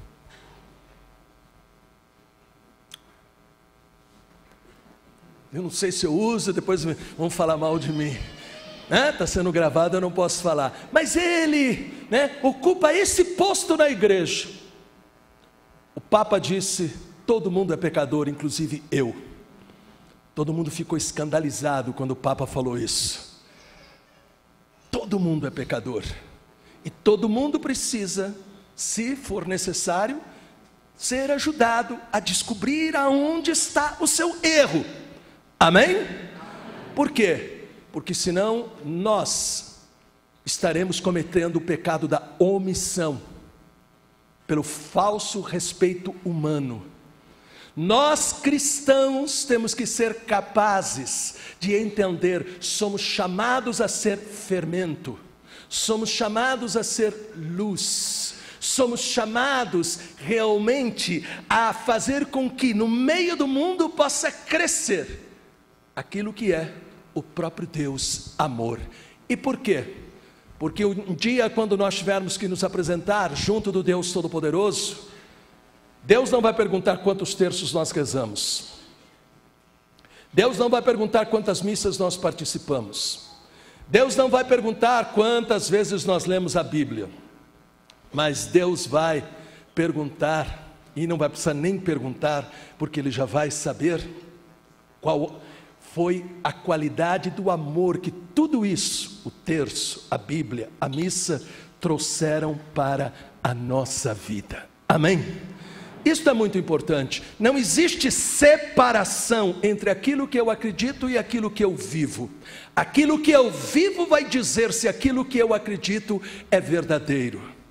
eu não sei se eu uso, depois vão falar mal de mim, está né? Sendo gravado, eu não posso falar, mas ele, né, ocupa esse posto na igreja. O Papa disse, todo mundo é pecador, inclusive eu. Todo mundo ficou escandalizado quando o Papa falou isso. Todo mundo é pecador, e todo mundo precisa, se for necessário, ser ajudado a descobrir aonde está o seu erro, amém? Por quê? Porque senão nós estaremos cometendo o pecado da omissão, pelo falso respeito humano. Nós cristãos temos que ser capazes de entender, somos chamados a ser fermento, somos chamados a ser luz, somos chamados realmente a fazer com que no meio do mundo possa crescer aquilo que é o próprio Deus amor. E por quê? Porque um dia, quando nós tivermos que nos apresentar junto do Deus Todo-Poderoso, Deus não vai perguntar quantos terços nós rezamos, Deus não vai perguntar quantas missas nós participamos, Deus não vai perguntar quantas vezes nós lemos a Bíblia, mas Deus vai perguntar, e não vai precisar nem perguntar, porque Ele já vai saber qual foi a qualidade do amor que tudo isso, o terço, a Bíblia, a missa, trouxeram para a nossa vida, amém? Isso é muito importante. Não existe separação entre aquilo que eu acredito e aquilo que eu vivo. Aquilo que eu vivo vai dizer se aquilo que eu acredito é verdadeiro.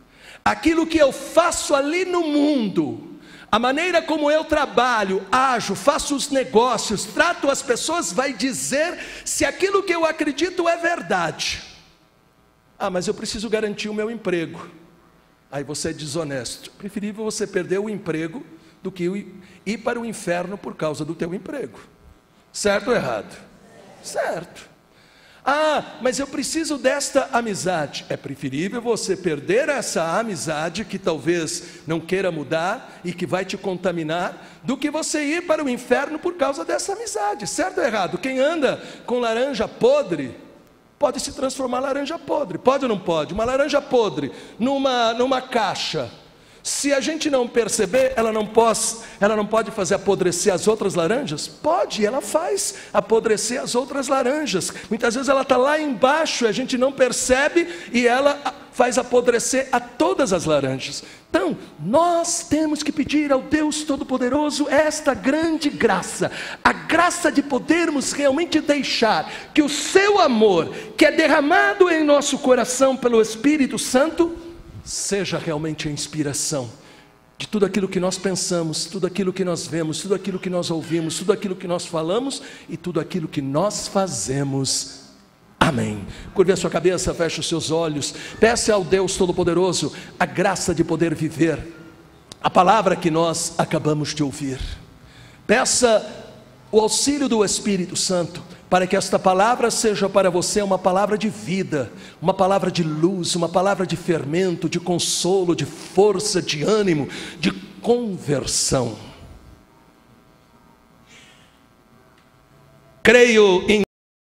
aquilo que eu faço ali no mundo, a maneira como eu trabalho, ajo, faço os negócios, trato as pessoas, vai dizer se aquilo que eu acredito é verdade. Ah, mas eu preciso garantir o meu emprego. Aí você é desonesto. Preferível você perder o emprego do que ir para o inferno por causa do teu emprego. Certo ou errado? Certo. Ah, mas eu preciso desta amizade. É preferível você perder essa amizade que talvez não queira mudar e que vai te contaminar, do que você ir para o inferno por causa dessa amizade. Certo ou errado? Quem anda com laranja podre pode se transformar em laranja podre. Pode ou não pode? Uma laranja podre numa, numa caixa, se a gente não perceber, ela não, pode, ela não pode fazer apodrecer as outras laranjas? Pode, ela faz apodrecer as outras laranjas. Muitas vezes ela está lá embaixo, a gente não percebe e ela faz apodrecer a todas as laranjas. Então, nós temos que pedir ao Deus Todo-Poderoso esta grande graça, a graça de podermos realmente deixar que o seu amor, que é derramado em nosso coração pelo Espírito Santo, seja realmente a inspiração de tudo aquilo que nós pensamos, tudo aquilo que nós vemos, tudo aquilo que nós ouvimos, tudo aquilo que nós falamos e tudo aquilo que nós fazemos. Amém. Curve a sua cabeça, feche os seus olhos, peça ao Deus Todo-Poderoso a graça de poder viver a palavra que nós acabamos de ouvir. Peça o auxílio do Espírito Santo para que esta palavra seja para você uma palavra de vida, uma palavra de luz, uma palavra de fermento, de consolo, de força, de ânimo, de conversão. Creio em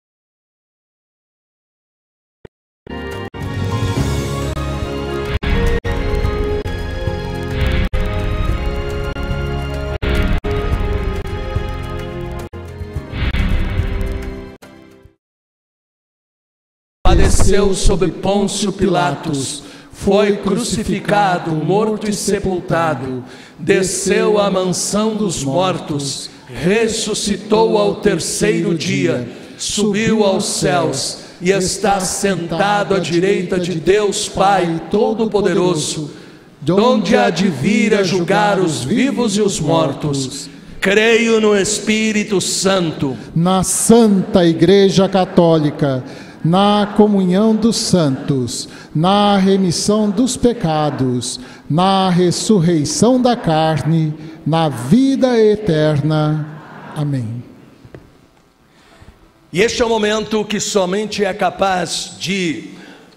padeceu sob Pôncio Pilatos, foi crucificado, morto e sepultado, desceu à mansão dos mortos, ressuscitou ao terceiro dia, subiu aos céus e está sentado à direita de Deus Pai Todo-Poderoso, donde há de vir a julgar os vivos e os mortos. Creio no Espírito Santo, na Santa Igreja Católica, na comunhão dos santos, na remissão dos pecados, na ressurreição da carne, na vida eterna. Amém. E este é o momento que somente é capaz de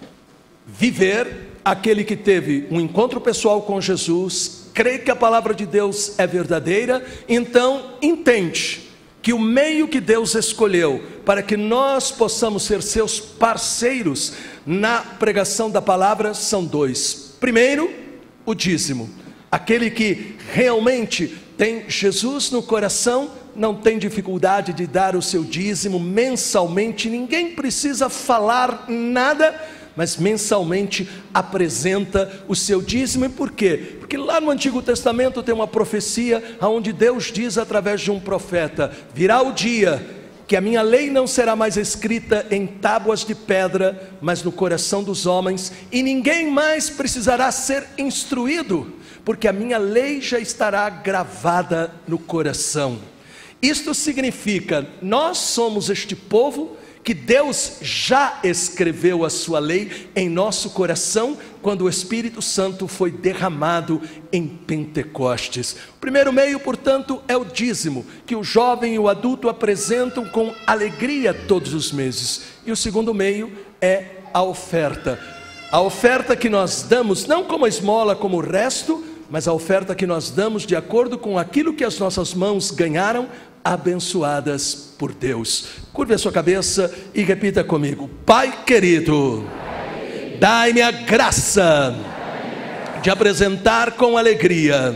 viver aquele que teve um encontro pessoal com Jesus, crê que a palavra de Deus é verdadeira, então entende que o meio que Deus escolheu para que nós possamos ser seus parceiros na pregação da palavra são dois. Primeiro, o dízimo. Aquele que realmente tem Jesus no coração não tem dificuldade de dar o seu dízimo mensalmente. Ninguém precisa falar nada, mas mensalmente apresenta o seu dízimo. E por quê? Porque lá no Antigo Testamento tem uma profecia onde Deus diz através de um profeta: virá o dia que a minha lei não será mais escrita em tábuas de pedra, mas no coração dos homens, e ninguém mais precisará ser instruído, porque a minha lei já estará gravada no coração. Isto significa, nós somos este povo que Deus já escreveu a sua lei em nosso coração, quando o Espírito Santo foi derramado em Pentecostes. O primeiro meio, portanto, é o dízimo, que o jovem e o adulto apresentam com alegria todos os meses. E o segundo meio é a oferta. A oferta que nós damos, não como a esmola, como o resto, mas a oferta que nós damos de acordo com aquilo que as nossas mãos ganharam, abençoadas por Deus. Curve a sua cabeça e repita comigo: Pai querido, dai-me a graça de apresentar com alegria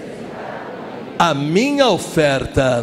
a minha oferta.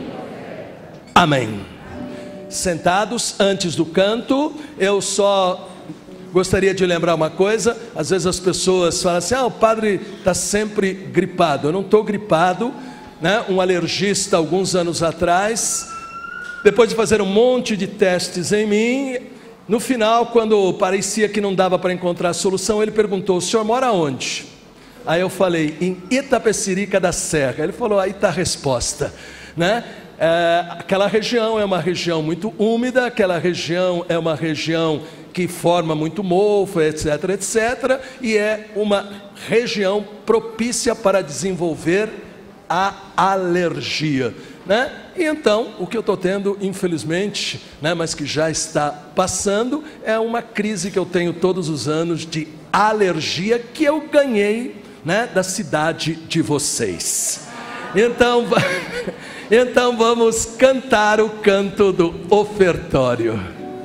Amém. Sentados, antes do canto, eu só gostaria de lembrar uma coisa. Às vezes as pessoas falam assim: ah, o padre está sempre gripado. Eu não estou gripado, né? Um alergista, alguns anos atrás, depois de fazer um monte de testes em mim, No final, quando parecia que não dava para encontrar a solução, ele perguntou: o senhor mora onde? Aí eu falei: em Itapecerica da Serra. Ele falou: aí está a resposta, né? É, aquela região é uma região muito úmida, aquela região é uma região que forma muito mofo, etc, etc, e é uma região propícia para desenvolver a alergia, né? E então, o que eu estou tendo, infelizmente, né, mas que já está passando, é uma crise que eu tenho todos os anos de alergia, que eu ganhei, né, da cidade de vocês. Então, então vamos cantar o canto do ofertório.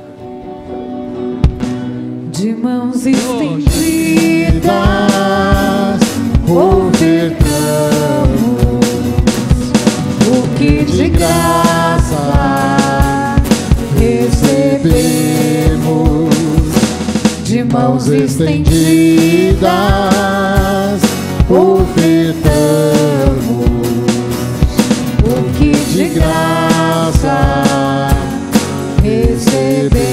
De mãos estendidas, ofertamos o que de graça recebemos. De mãos estendidas, ofertamos o que de graça recebemos.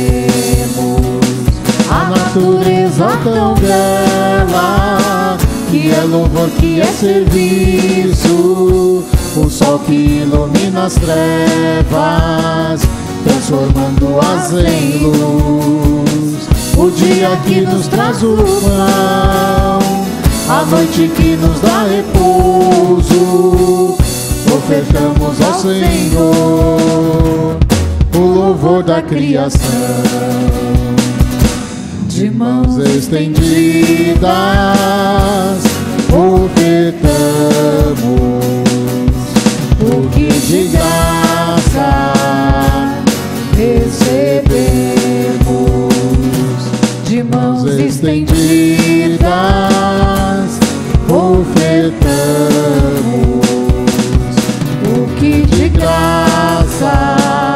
A natureza tão bela, que é louvor, que é serviço, o sol que ilumina as trevas, transformando-as em luz. O dia que nos traz o pão, a noite que nos dá repouso, ofertamos ao Senhor o louvor da criação. De mãos estendidas, ofertamos o que de graça recebemos. De mãos estendidas, ofertamos o que de graça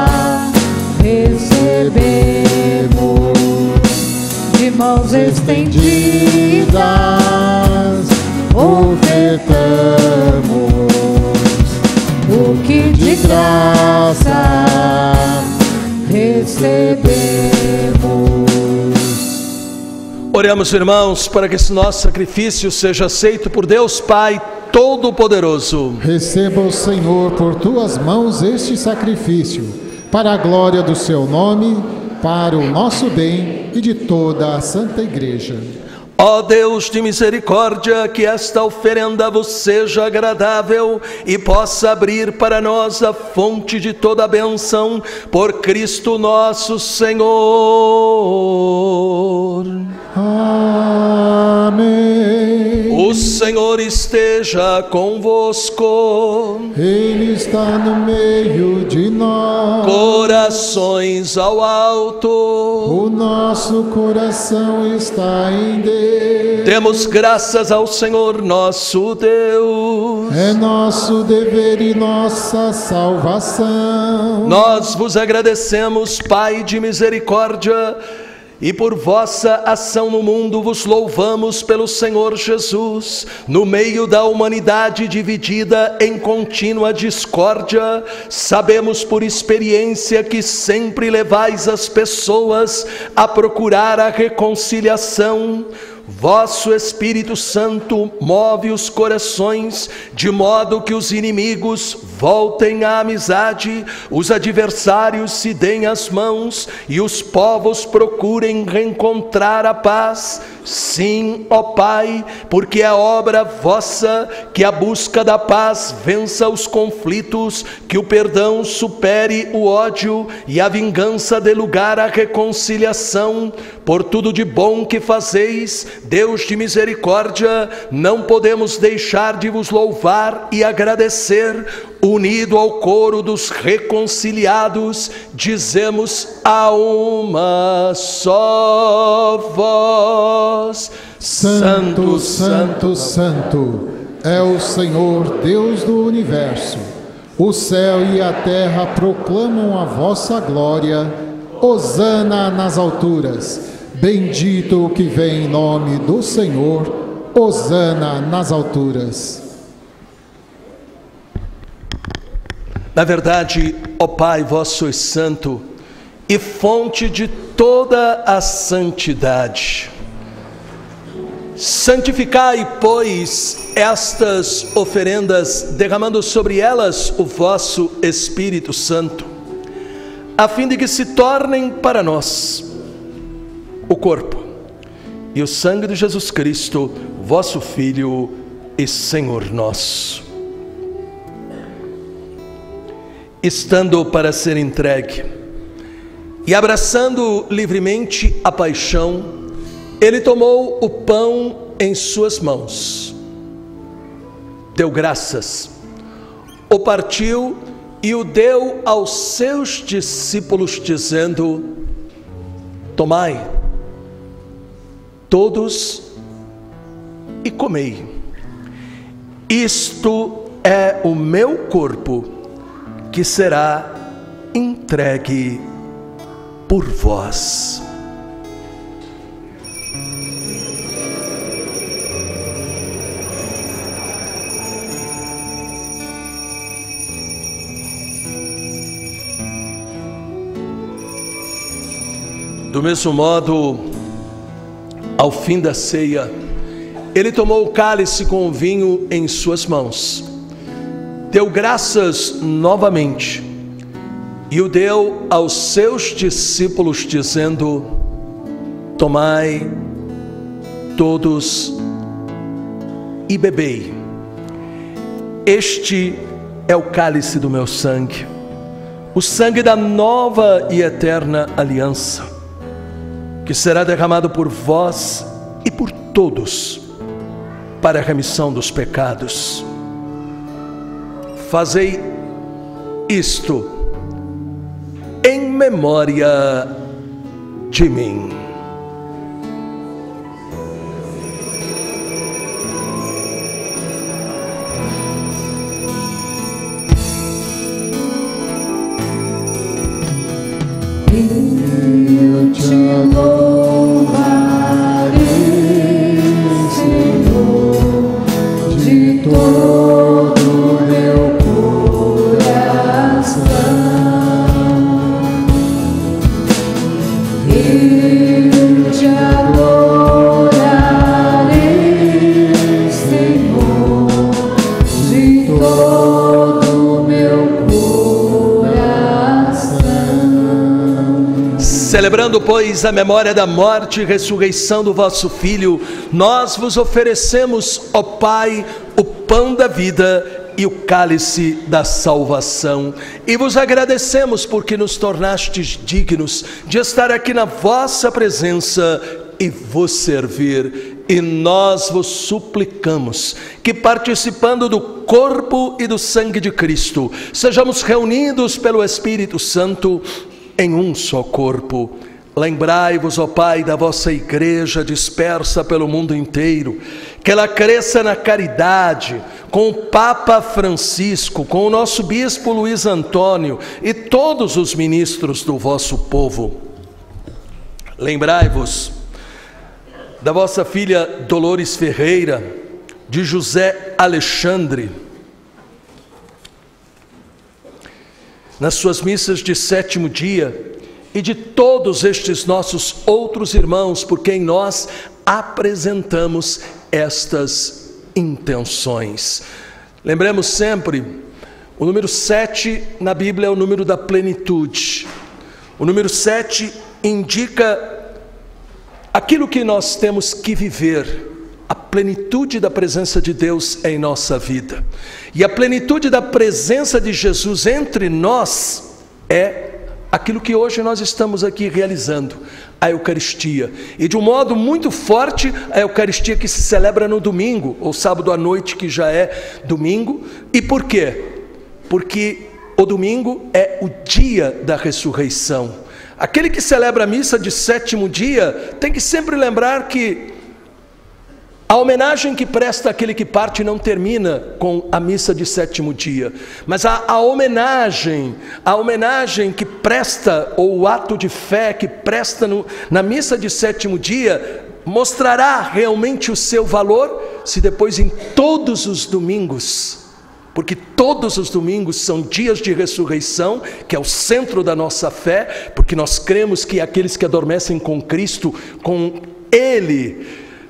recebemos. De mãos estendidas, ofertamos o que de graça recebemos. Oremos, irmãos, para que esse nosso sacrifício seja aceito por Deus Pai Todo-Poderoso. Receba o Senhor por tuas mãos este sacrifício, para a glória do seu nome, para o nosso bem e de toda a Santa Igreja. Ó Deus de misericórdia, que esta oferenda vos seja agradável e possa abrir para nós a fonte de toda a bênção, por Cristo nosso Senhor. Amém. O Senhor esteja convosco. Ele está no meio de nós. Corações ao alto. O nosso coração está em Deus. Demos graças ao Senhor nosso Deus. É nosso dever e nossa salvação. Nós vos agradecemos, Pai de misericórdia, e por vossa ação no mundo vos louvamos pelo Senhor Jesus. No meio da humanidade dividida em contínua discórdia, sabemos por experiência que sempre levais as pessoas a procurar a reconciliação. Vosso Espírito Santo move os corações, de modo que os inimigos voltem à amizade, os adversários se deem as mãos e os povos procurem reencontrar a paz. Sim, ó Pai, porque é obra vossa que a busca da paz vença os conflitos, que o perdão supere o ódio e a vingança dê lugar à reconciliação. Por tudo de bom que fazeis, Deus de misericórdia, não podemos deixar de vos louvar e agradecer. Unido ao coro dos reconciliados, dizemos a uma só voz: Santo, Santo, Santo é o Senhor Deus do universo. O céu e a terra proclamam a vossa glória. Hosana nas alturas. Bendito o que vem em nome do Senhor. Hosana nas alturas. Na verdade, ó Pai, vós sois santo, e fonte de toda a santidade. Santificai, pois, estas oferendas, derramando sobre elas o vosso Espírito Santo, a fim de que se tornem para nós o corpo e o sangue de Jesus Cristo, vosso Filho e Senhor nosso. Estando para ser entregue e abraçando livremente a paixão, ele tomou o pão em suas mãos, deu graças, o partiu e o deu aos seus discípulos, dizendo: tomai, todos, e comei. Isto é o meu corpo, que será entregue por vós. Do mesmo modo, ao fim da ceia, ele tomou o cálice com o vinho em suas mãos, deu graças novamente e o deu aos seus discípulos, dizendo: tomai todos e bebei. Este é o cálice do meu sangue, o sangue da nova e eterna aliança, que será derramado por vós e por todos para a remissão dos pecados. Fazei isto em memória de mim. Eu te louvarei, Senhor, de todo o meu coração. Eu te adorarei, Senhor, de todo o meu coração. Celebrando, pois, a memória da morte e ressurreição do vosso Filho, nós vos oferecemos, ó Pai, o pão da vida e o cálice da salvação, e vos agradecemos porque nos tornastes dignos de estar aqui na vossa presença e vos servir. E nós vos suplicamos que, participando do corpo e do sangue de Cristo, sejamos reunidos pelo Espírito Santo em um só corpo. Lembrai-vos, ó Pai, da vossa igreja dispersa pelo mundo inteiro, que ela cresça na caridade, com o Papa Francisco, com o nosso Bispo Luiz Antônio e todos os ministros do vosso povo. Lembrai-vos da vossa filha Dolores Ferreira, de José Alexandre, nas suas missas de sétimo dia, e de todos estes nossos outros irmãos por quem nós apresentamos estas intenções. Lembremos sempre, o número sete na Bíblia é o número da plenitude. O número sete indica aquilo que nós temos que viver, a plenitude da presença de Deus em nossa vida. E a plenitude da presença de Jesus entre nós é aquilo que hoje nós estamos aqui realizando, a Eucaristia. E de um modo muito forte, a Eucaristia que se celebra no domingo, ou sábado à noite, que já é domingo. E por quê? Porque o domingo é o dia da ressurreição. Aquele que celebra a missa de sétimo dia tem que sempre lembrar que a homenagem que presta àquele que parte não termina com a missa de sétimo dia, mas a, a homenagem, a homenagem que presta, ou o ato de fé que presta no, na missa de sétimo dia, mostrará realmente o seu valor, se depois em todos os domingos porque todos os domingos são dias de ressurreição, que é o centro da nossa fé, porque nós cremos que aqueles que adormecem com Cristo, com Ele,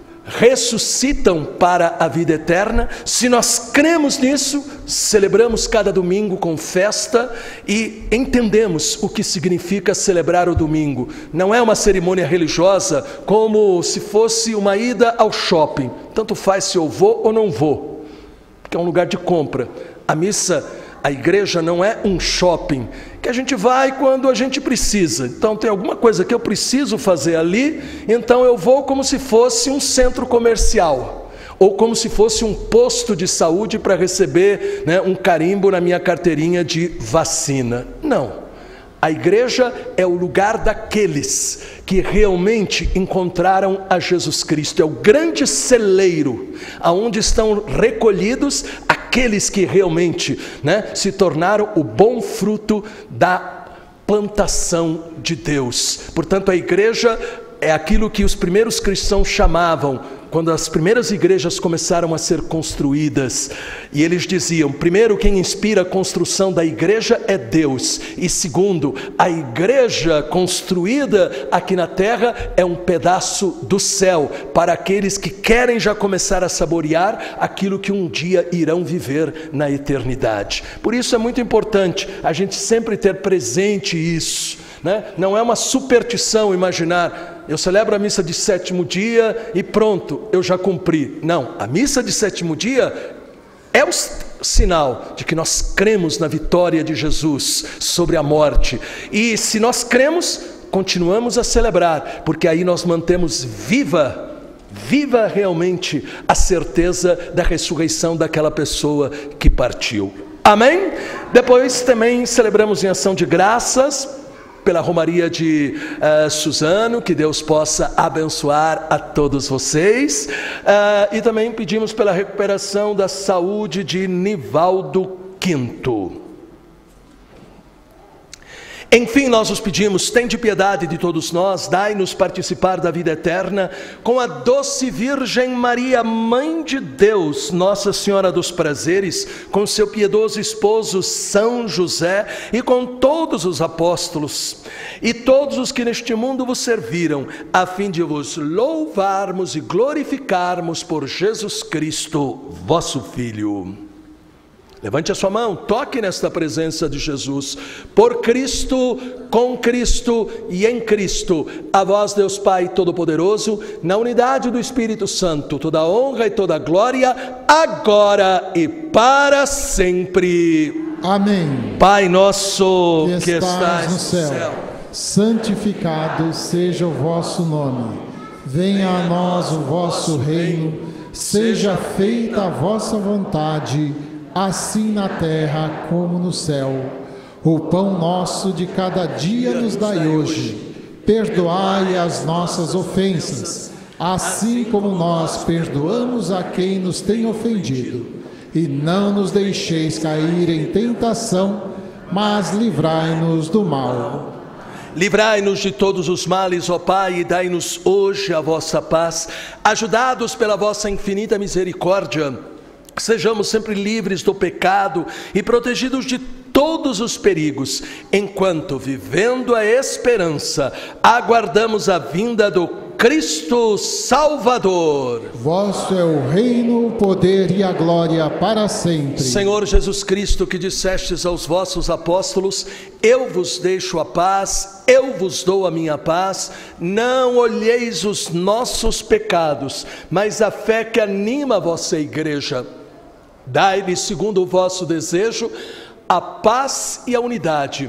ressuscitam para a vida eterna. Se nós cremos nisso, celebramos cada domingo com festa e entendemos o que significa celebrar o domingo. Não é uma cerimônia religiosa como se fosse uma ida ao shopping, tanto faz se eu vou ou não vou, que é um lugar de compra. A missa, a igreja não é um shopping, que a gente vai quando a gente precisa. Então tem alguma coisa que eu preciso fazer ali, então eu vou como se fosse um centro comercial, ou como se fosse um posto de saúde para receber, né, um carimbo na minha carteirinha de vacina. Não. A igreja é o lugar daqueles que realmente encontraram a Jesus Cristo. É o grande celeiro, aonde estão recolhidos aqueles que realmente, né, se tornaram o bom fruto da plantação de Deus. Portanto, a igreja é aquilo que os primeiros cristãos chamavam, quando as primeiras igrejas começaram a ser construídas, e eles diziam: primeiro, quem inspira a construção da igreja é Deus, e segundo, a igreja construída aqui na terra é um pedaço do céu, para aqueles que querem já começar a saborear aquilo que um dia irão viver na eternidade. Por isso é muito importante a gente sempre ter presente isso, né? Não é uma superstição imaginar: eu celebro a missa de sétimo dia e pronto, eu já cumpri. Não, a missa de sétimo dia é o sinal de que nós cremos na vitória de Jesus sobre a morte. E se nós cremos, continuamos a celebrar, porque aí nós mantemos viva, viva realmente a certeza da ressurreição daquela pessoa que partiu. Amém? Depois também celebramos em ação de graças pela Romaria de uh, Suzano, que Deus possa abençoar a todos vocês, uh, e também pedimos pela recuperação da saúde de Nivaldo Quinto. Enfim, nós os pedimos: tende piedade de todos nós, dai-nos participar da vida eterna com a doce Virgem Maria, Mãe de Deus, Nossa Senhora dos Prazeres, com seu piedoso esposo São José e com todos os apóstolos e todos os que neste mundo vos serviram, a fim de vos louvarmos e glorificarmos por Jesus Cristo, vosso Filho. Levante a sua mão, toque nesta presença de Jesus. Por Cristo, com Cristo e em Cristo, a vós, Deus Pai Todo-Poderoso, na unidade do Espírito Santo, toda a honra e toda a glória, agora e para sempre. Amém. Pai nosso que que estás, estás no céu, céu, santificado seja o vosso nome. Venha a nós o vosso reino, seja feita a vossa vontade, assim na terra como no céu. O pão nosso de cada dia nos dai hoje. Perdoai as nossas ofensas, assim como nós perdoamos a quem nos tem ofendido. E não nos deixeis cair em tentação, mas livrai-nos do mal. Livrai-nos de todos os males, ó Pai, e dai-nos hoje a vossa paz. Ajudados pela vossa infinita misericórdia, sejamos sempre livres do pecado e protegidos de todos os perigos, enquanto, vivendo a esperança, aguardamos a vinda do Cristo Salvador. Vosso é o reino, o poder e a glória para sempre. Senhor Jesus Cristo, que dissestes aos vossos apóstolos: eu vos deixo a paz, eu vos dou a minha paz, não olheis os nossos pecados, mas a fé que anima a vossa igreja. Dai-lhe, segundo o vosso desejo, a paz e a unidade.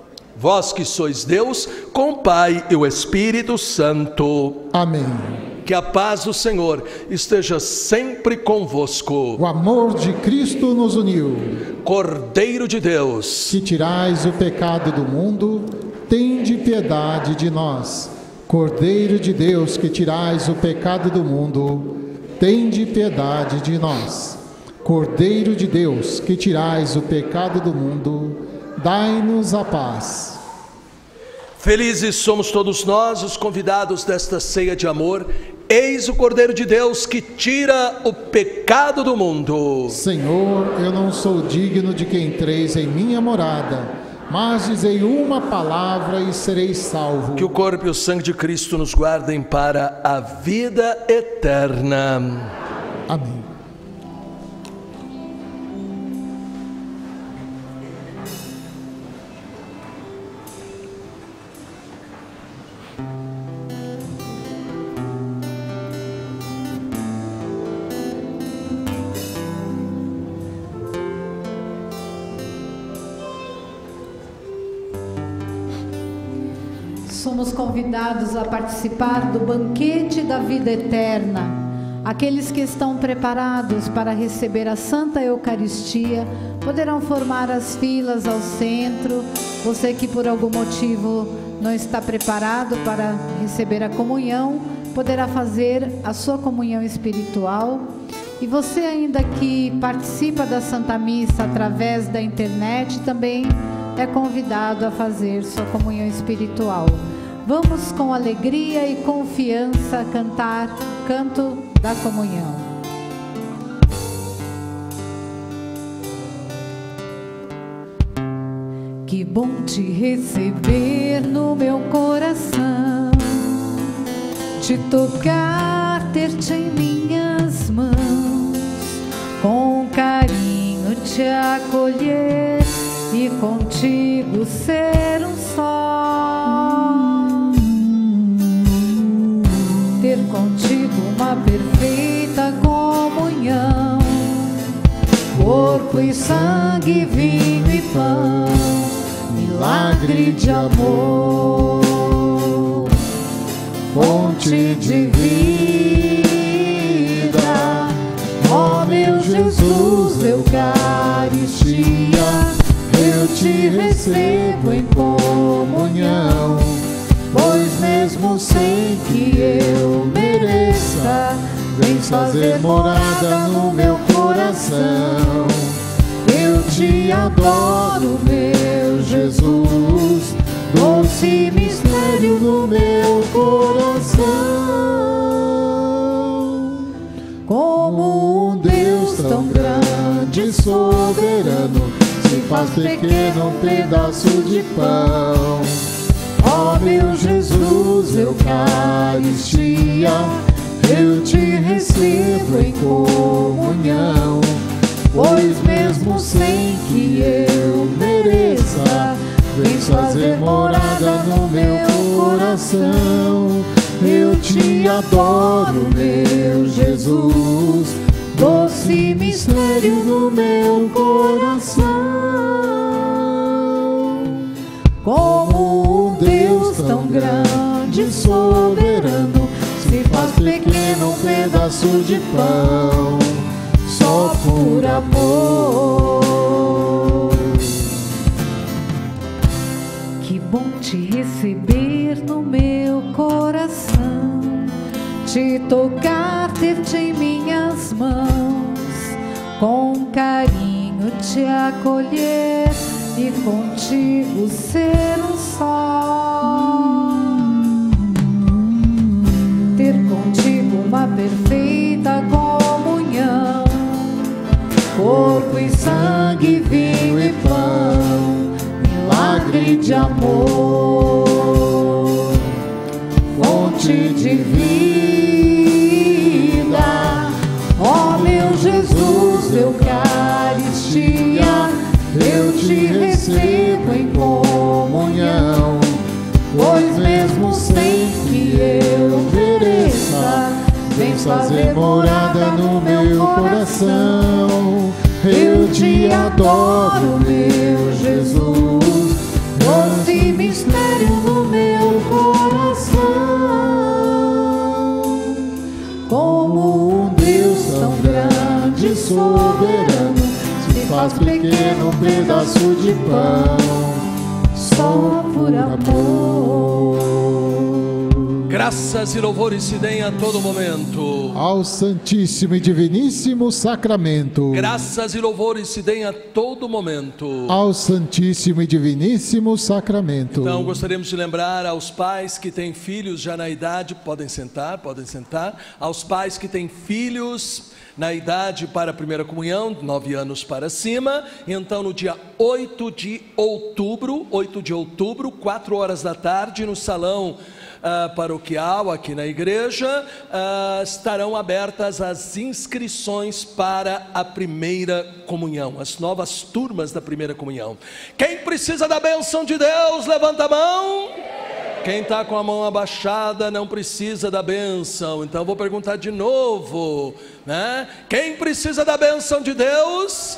Vós que sois Deus, com o Pai e o Espírito Santo. Amém. Que a paz do Senhor esteja sempre convosco. O amor de Cristo nos uniu. Cordeiro de Deus, que tirais o pecado do mundo, tende piedade de nós. Cordeiro de Deus, que tirais o pecado do mundo, tende piedade de nós. Cordeiro de Deus, que tirais o pecado do mundo, dai-nos a paz. Felizes somos todos nós, os convidados desta ceia de amor. Eis o Cordeiro de Deus que tira o pecado do mundo. Senhor, eu não sou digno de que entreis em minha morada, mas dizei uma palavra e serei salvo. Que o corpo e o sangue de Cristo nos guardem para a vida eterna. Amém. Somos convidados a participar do banquete da vida eterna. Aqueles que estão preparados para receber a Santa Eucaristia poderão formar as filas ao centro. Você que por algum motivo não está preparado para receber a comunhão, poderá fazer a sua comunhão espiritual. E você ainda que participa da Santa Missa através da internet, também é convidado a fazer sua comunhão espiritual. Vamos com alegria e confiança cantar o canto da comunhão. Que bom te receber no meu coração, te tocar, ter-te em minhas mãos, com carinho te acolher e contigo ser um só. Ter contigo uma perfeita comunhão, corpo e sangue, vinho e pão, milagre de amor, fonte de vida. Ó meu Jesus, Eucaristia, eu te recebo em comunhão, pois mesmo sem que eu mereça, vens fazer morada no meu coração. Eu te adoro, meu Jesus, doce mistério no meu coração. Como um Deus tão grande e soberano se faz pequeno um pedaço de pão. Ó meu Jesus, Eucaristia, eu te recebo em comunhão, pois mesmo sem que eu mereça, vens fazer morada no meu coração. Eu te adoro, meu Jesus, doce mistério no meu coração. Como um Deus tão grande e soberano se faz pequeno um pedaço de pão, só por amor. Que bom te receber no meu coração, te tocar, ter-te em minhas mãos, com carinho te acolher e contigo ser um só. Ter contigo uma perfeita comunhão, corpo e sangue, vinho e pão, milagre de amor, fonte de vida. Ó meu Jesus, Eucaristia, eu te recebo em comunhão, pois mesmo sem que eu mereça, vens fazer morada no meu coração. Eu te adoro, meu Jesus, doce mistério no meu coração. Como um Deus tão grande e soberano se faz pequeno um pedaço de pão, só por amor. Graças e louvores se deem a todo momento ao Santíssimo e Diviníssimo Sacramento. Graças e louvores se deem a todo momento ao Santíssimo e Diviníssimo Sacramento. Então gostaríamos de lembrar aos pais que têm filhos já na idade, podem sentar, podem sentar, aos pais que têm filhos na idade para a primeira comunhão, nove anos para cima. Então no dia oito de outubro, oito de outubro, quatro horas da tarde, no salão Uh, paroquial aqui na igreja, uh, estarão abertas as inscrições para a primeira comunhão, as novas turmas da primeira comunhão. Quem precisa da bênção de Deus, levanta a mão. Quem está com a mão abaixada não precisa da bênção. Então vou perguntar de novo, né? Quem precisa da bênção de Deus?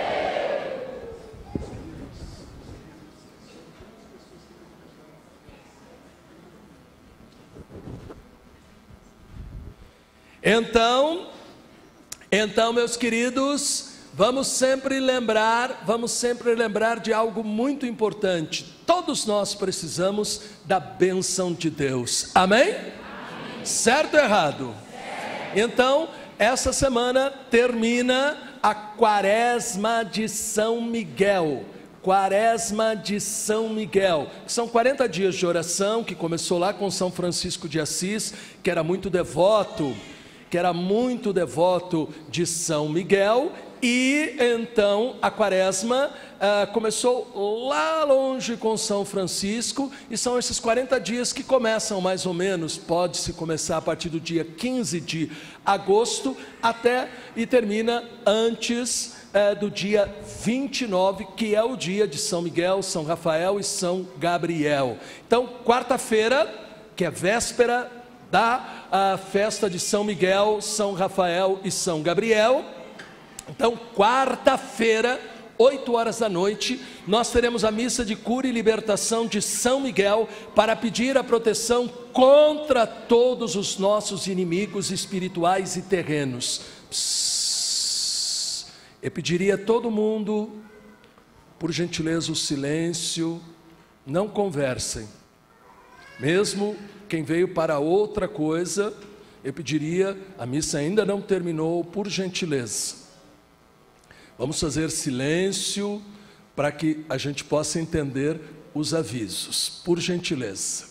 Então, então meus queridos, vamos sempre lembrar, vamos sempre lembrar de algo muito importante. Todos nós precisamos da bênção de Deus. Amém? Amém. Certo ou errado? Certo. Então, essa semana termina a Quaresma de São Miguel. Quaresma de São Miguel, são quarenta dias de oração que começou lá com São Francisco de Assis, que era muito devoto, que era muito devoto de São Miguel. E então a quaresma ah, começou lá longe com São Francisco, e são esses quarenta dias que começam mais ou menos, pode-se começar a partir do dia quinze de agosto até e termina antes eh, do dia vinte e nove, que é o dia de São Miguel, São Rafael e São Gabriel. Então quarta-feira, que é véspera da a festa de São Miguel, São Rafael e São Gabriel. Então quarta-feira, oito horas da noite, nós teremos a missa de cura e libertação de São Miguel, para pedir a proteção contra todos os nossos inimigos espirituais e terrenos. Psss. Eu pediria a todo mundo, por gentileza, o silêncio, não conversem, mesmo quem veio para outra coisa, eu pediria, a missa ainda não terminou, por gentileza, vamos fazer silêncio para que a gente possa entender os avisos, por gentileza.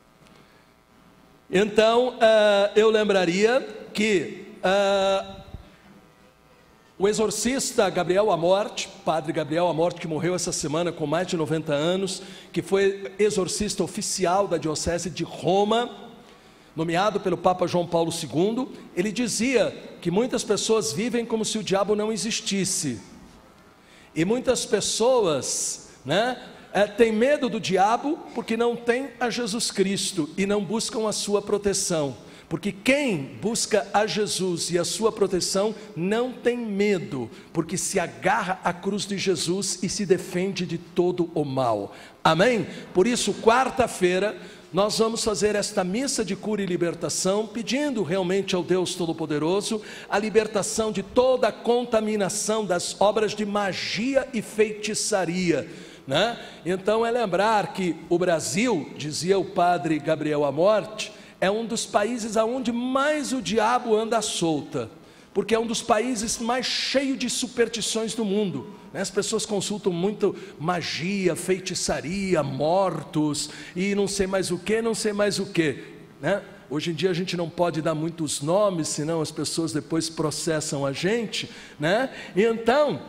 Então, uh, eu lembraria que uh, o exorcista Gabriel Amorte, padre Gabriel Amorte, que morreu essa semana com mais de noventa anos, que foi exorcista oficial da Diocese de Roma, nomeado pelo Papa João Paulo segundo, ele dizia que muitas pessoas vivem como se o diabo não existisse. E muitas pessoas, né, é, têm medo do diabo porque não têm a Jesus Cristo e não buscam a sua proteção. Porque quem busca a Jesus e a sua proteção não tem medo, porque se agarra à cruz de Jesus e se defende de todo o mal. Amém? Por isso, quarta-feira, nós vamos fazer esta missa de cura e libertação, pedindo realmente ao Deus Todo-Poderoso a libertação de toda a contaminação das obras de magia e feitiçaria, né? Então é lembrar que o Brasil, dizia o padre Gabriel Amorte, é um dos países onde mais o diabo anda à solta, porque é um dos países mais cheios de superstições do mundo, né? As pessoas consultam muito magia, feitiçaria, mortos e não sei mais o que, não sei mais o que, né? Hoje em dia a gente não pode dar muitos nomes, senão as pessoas depois processam a gente, né? Então,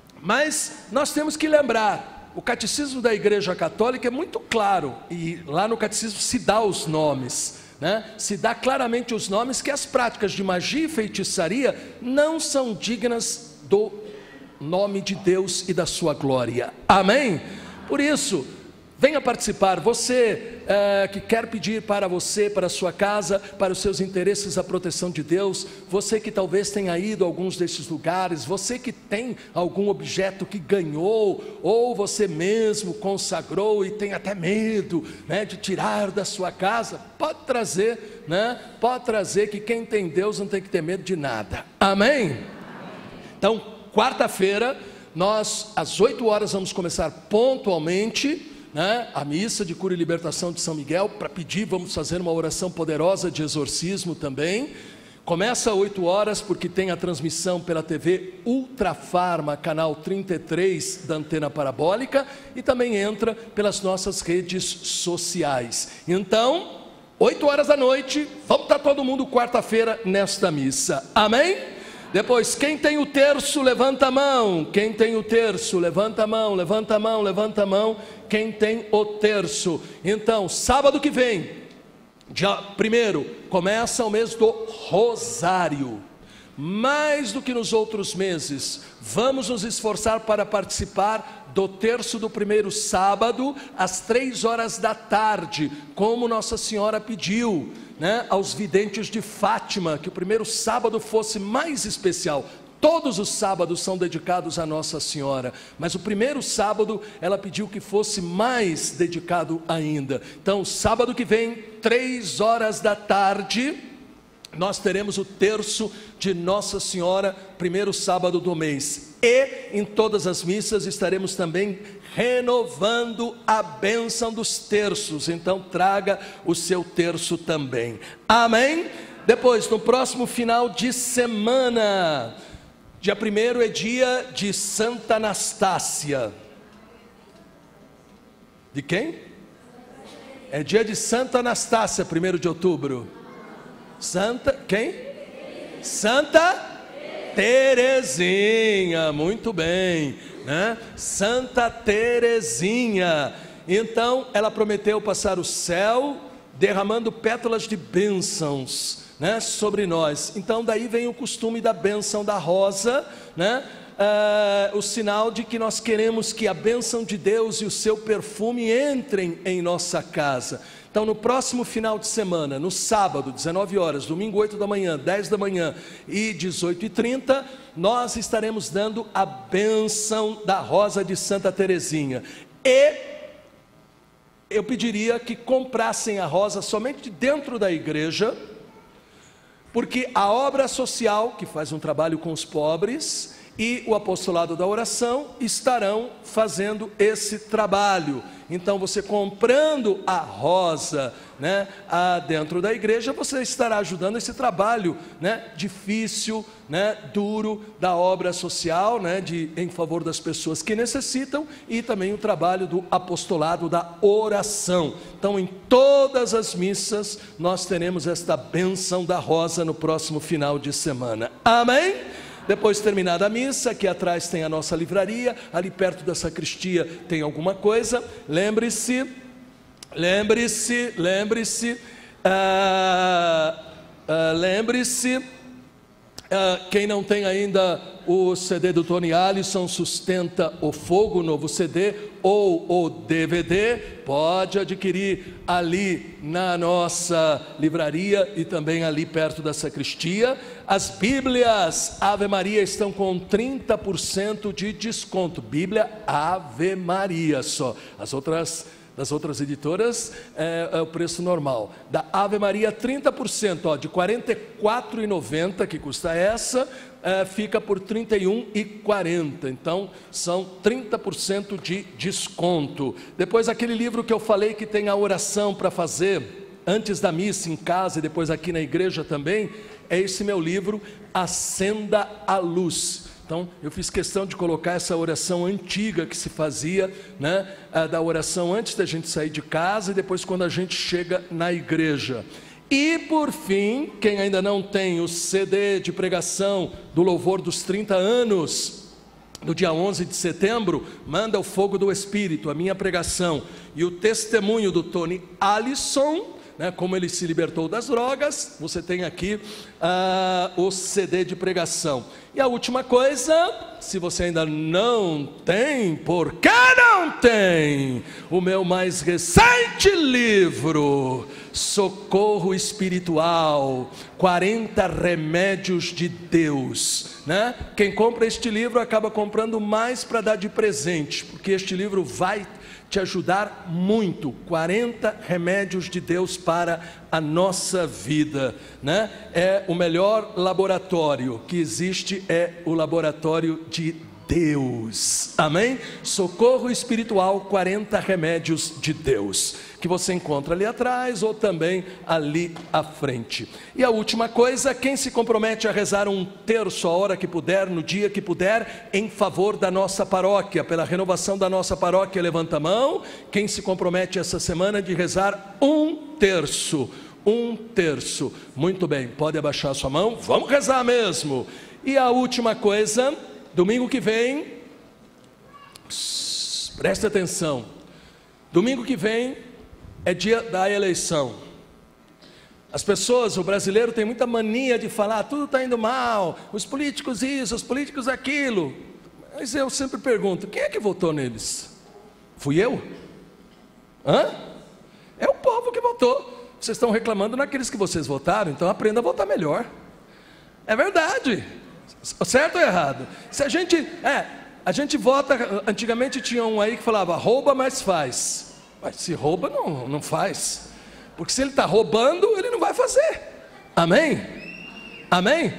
mas nós temos que lembrar, o catecismo da Igreja Católica é muito claro, e lá no catecismo se dá os nomes, né? Se dá claramente os nomes, que as práticas de magia e feitiçaria não são dignas do nome de Deus e da sua glória. Amém? Por isso, venha participar, você é, que quer pedir para você, para a sua casa, para os seus interesses a proteção de Deus, você que talvez tenha ido a alguns desses lugares, você que tem algum objeto que ganhou, ou você mesmo consagrou e tem até medo, né, de tirar da sua casa, pode trazer, né, pode trazer, que quem tem Deus não tem que ter medo de nada. Amém? Então, quarta-feira, nós às oito horas vamos começar pontualmente, né, a missa de cura e libertação de São Miguel, para pedir, vamos fazer uma oração poderosa de exorcismo também, Começa às oito horas, porque tem a transmissão pela T V Ultrafarma, canal trinta e três da antena parabólica, e também entra pelas nossas redes sociais. Então, oito horas da noite, vamos estar todo mundo quarta-feira nesta missa. Amém? Depois, quem tem o terço, levanta a mão. Quem tem o terço, levanta a mão, levanta a mão, levanta a mão. Quem tem o terço. Então, sábado que vem, dia primeiro, começa o mês do Rosário. Mais do que nos outros meses, vamos nos esforçar para participar do terço do primeiro sábado, às três horas da tarde, como Nossa Senhora pediu, né, aos videntes de Fátima, que o primeiro sábado fosse mais especial. Todos os sábados são dedicados a Nossa Senhora, mas o primeiro sábado ela pediu que fosse mais dedicado ainda. Então, sábado que vem, três horas da tarde, nós teremos o terço de Nossa Senhora, primeiro sábado do mês. E em todas as missas estaremos também renovando a bênção dos terços. Então, traga o seu terço também. Amém? Depois, no próximo final de semana, dia primeiro é dia de Santa Anastácia. De quem? É dia de Santa Anastácia, primeiro de outubro. Santa, quem? Santa Terezinha, muito bem, né? Santa Terezinha. Então, ela prometeu passar o céu derramando pétalas de bênçãos, né, sobre nós. Então daí vem o costume da bênção da rosa, né, uh, o sinal de que nós queremos que a bênção de Deus e o seu perfume entrem em nossa casa. Então, no próximo final de semana, no sábado, dezenove horas, domingo oito da manhã, dez da manhã e dezoito e trinta, nós estaremos dando a bênção da rosa de Santa Terezinha. E eu pediria que comprassem a rosa somente dentro da igreja, porque a obra social, que faz um trabalho com os pobres, e o apostolado da oração estarão fazendo esse trabalho. Então, você comprando a rosa, né, a, dentro da igreja, você estará ajudando esse trabalho, né, difícil, né, duro, da obra social, né, de, em favor das pessoas que necessitam, e também o trabalho do apostolado da oração. Então, em todas as missas, nós teremos esta bênção da rosa no próximo final de semana. Amém? Depois, terminada a missa, aqui atrás tem a nossa livraria, ali perto da sacristia tem alguma coisa. Lembre-se, lembre-se, lembre-se, uh, uh, lembre-se, uh, quem não tem ainda o C D do Tony Allison, Sustenta o Fogo, novo C D, ou o D V D, pode adquirir ali na nossa livraria e também ali perto da sacristia. As Bíblias Ave Maria estão com trinta por cento de desconto. Bíblia Ave Maria só. As outras, das outras editoras é, é o preço normal. Da Ave Maria, trinta por cento, ó, de quarenta e quatro reais e noventa centavos que custa essa, é, fica por trinta e um reais e quarenta centavos. Então, são trinta por cento de desconto. Depois, aquele livro que eu falei que tem a oração para fazer antes da missa em casa e depois aqui na igreja também, é esse meu livro, Acenda a Luz. Então, eu fiz questão de colocar essa oração antiga que se fazia, né, da oração antes da gente sair de casa e depois quando a gente chega na igreja. E por fim, quem ainda não tem o C D de pregação do louvor dos trinta anos, no dia onze de setembro, manda o Fogo do Espírito, a minha pregação, e o testemunho do Tony Allison, né, como ele se libertou das drogas, você tem aqui uh, o C D de pregação. E a última coisa, se você ainda não tem, por que não tem? O meu mais recente livro, Socorro Espiritual, quarenta Remédios de Deus, né? Quem compra este livro acaba comprando mais para dar de presente, porque este livro vai te ajudar muito. Quarenta remédios de Deus para a nossa vida, né? É o melhor laboratório que existe, é o laboratório de Deus, amém? Socorro espiritual, quarenta remédios de Deus, que você encontra ali atrás ou também ali à frente. E a última coisa, quem se compromete a rezar um terço a hora que puder, no dia que puder, em favor da nossa paróquia, pela renovação da nossa paróquia, levanta a mão. Quem se compromete essa semana de rezar um terço, um terço, muito bem, pode abaixar sua mão, vamos rezar mesmo. E a última coisa, domingo que vem, pss, preste atenção, domingo que vem é dia da eleição. As pessoas, o brasileiro tem muita mania de falar, tudo está indo mal, os políticos isso, os políticos aquilo. Mas eu sempre pergunto, quem é que votou neles? Fui eu? Hã? É o povo que votou. Vocês estão reclamando naqueles que vocês votaram, então aprenda a votar melhor. É verdade. Certo ou errado? Se a gente, é, a gente vota, antigamente tinha um aí que falava, rouba, mas faz. Mas se rouba, não, não faz. Porque se ele está roubando, ele não vai fazer. Amém? Amém?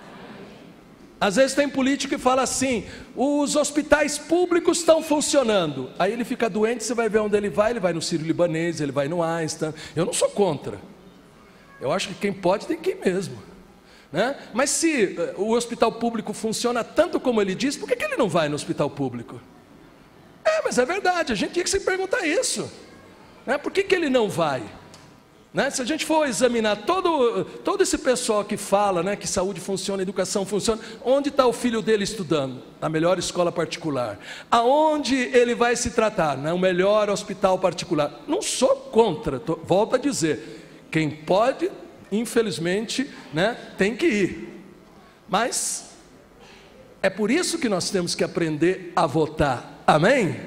Às vezes tem político que fala assim, os hospitais públicos estão funcionando. Aí ele fica doente, você vai ver onde ele vai, ele vai no Sírio-Libanês, ele vai no Einstein. Eu não sou contra. Eu acho que quem pode tem que ir mesmo. Né? Mas se o hospital público funciona tanto como ele diz, por que, que ele não vai no hospital público? É, mas é verdade, a gente tinha que se perguntar isso, né? Por que, que ele não vai? Né? Se a gente for examinar todo, todo esse pessoal que fala, né, que saúde funciona, educação funciona, onde está o filho dele estudando? Na melhor escola particular. Aonde ele vai se tratar? No melhor hospital particular. Não sou contra, tô, volto a dizer, quem pode, infelizmente, né, tem que ir. Mas é por isso que nós temos que aprender a votar. Amém?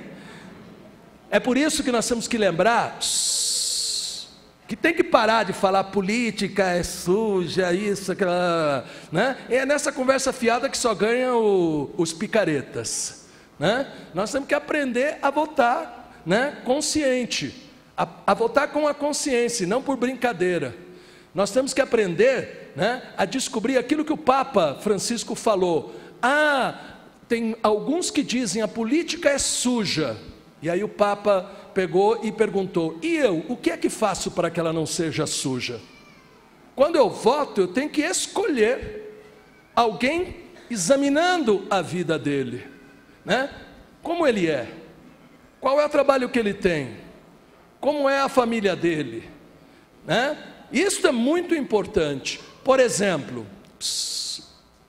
É por isso que nós temos que lembrar que tem que parar de falar política é suja, isso, aquela, né? É nessa conversa fiada que só ganham o, os picaretas, né? Nós temos que aprender a votar, né, consciente, a, a votar com a consciência, não por brincadeira. Nós temos que aprender, né, a descobrir aquilo que o Papa Francisco falou. Ah, tem alguns que dizem a política é suja. E aí o Papa pegou e perguntou, e eu, o que é que faço para que ela não seja suja? Quando eu voto, eu tenho que escolher alguém examinando a vida dele, né? Como ele é, qual é o trabalho que ele tem, como é a família dele, né? Isso é muito importante. Por exemplo, pss,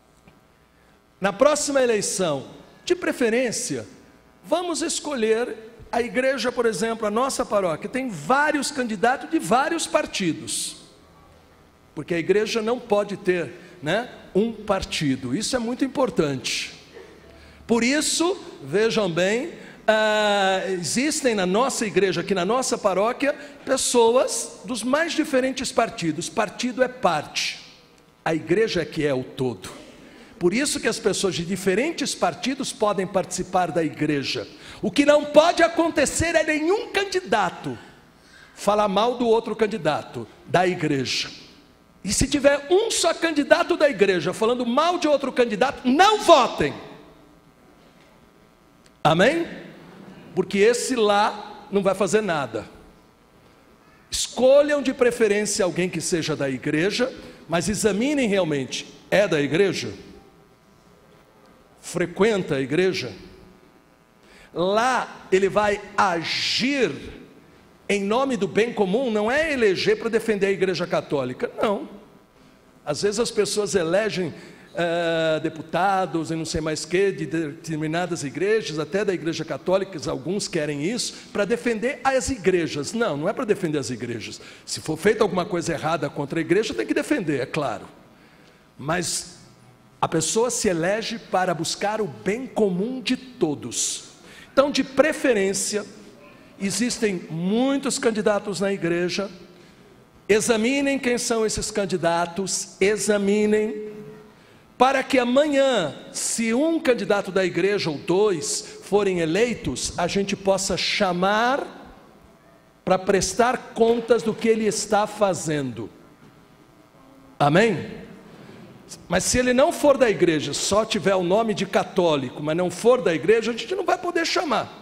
na próxima eleição, de preferência, vamos escolher a igreja, por exemplo, a nossa paróquia, tem vários candidatos de vários partidos, porque a igreja não pode ter, né, um partido, isso é muito importante. Por isso, vejam bem, ah, existem na nossa igreja, aqui na nossa paróquia, pessoas dos mais diferentes partidos. Partido é parte, a igreja é que é o todo. Por isso que as pessoas de diferentes partidos podem participar da igreja. O que não pode acontecer é nenhum candidato falar mal do outro candidato da igreja. E se tiver um só candidato da igreja falando mal de outro candidato, não votem. Amém? Porque esse lá não vai fazer nada. Escolham de preferência alguém que seja da igreja, mas examinem realmente, é da igreja? Frequenta a igreja? Lá ele vai agir em nome do bem comum, não é eleger para defender a igreja católica, não. Às vezes as pessoas elegem uh, deputados e não sei mais que, de determinadas igrejas, até da igreja católica, alguns querem isso, para defender as igrejas. Não, não é para defender as igrejas. Se for feita alguma coisa errada contra a igreja, tem que defender, é claro. Mas a pessoa se elege para buscar o bem comum de todos. Então, de preferência, existem muitos candidatos na igreja. Examinem quem são esses candidatos, examinem, para que amanhã, se um candidato da igreja ou dois forem eleitos, a gente possa chamar para prestar contas do que ele está fazendo. Amém? Mas se ele não for da igreja, só tiver o nome de católico, mas não for da igreja, a gente não vai poder chamar.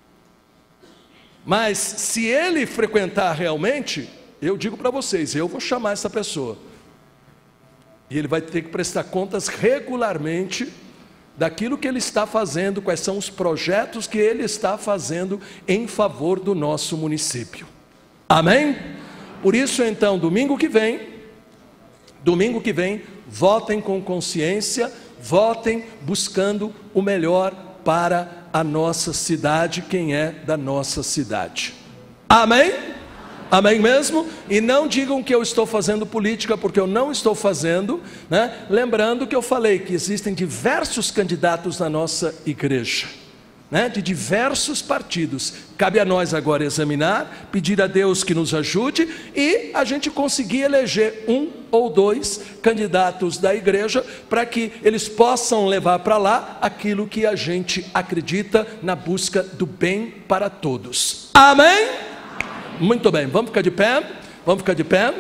Mas se ele frequentar realmente, eu digo para vocês, eu vou chamar essa pessoa. E ele vai ter que prestar contas regularmente daquilo que ele está fazendo, quais são os projetos que ele está fazendo em favor do nosso município. Amém? Por isso então, domingo que vem, domingo que vem, votem com consciência, votem buscando o melhor para a nossa cidade, quem é da nossa cidade. Amém? Amém mesmo? E não digam que eu estou fazendo política, porque eu não estou fazendo, né? Lembrando que eu falei que existem diversos candidatos na nossa igreja, né? De diversos partidos. Cabe a nós agora examinar, pedir a Deus que nos ajude e a gente conseguir eleger um ou dois candidatos da igreja para que eles possam levar para lá aquilo que a gente acredita na busca do bem para todos. Amém? Muito bem, vamos ficar de pé, vamos ficar de pé.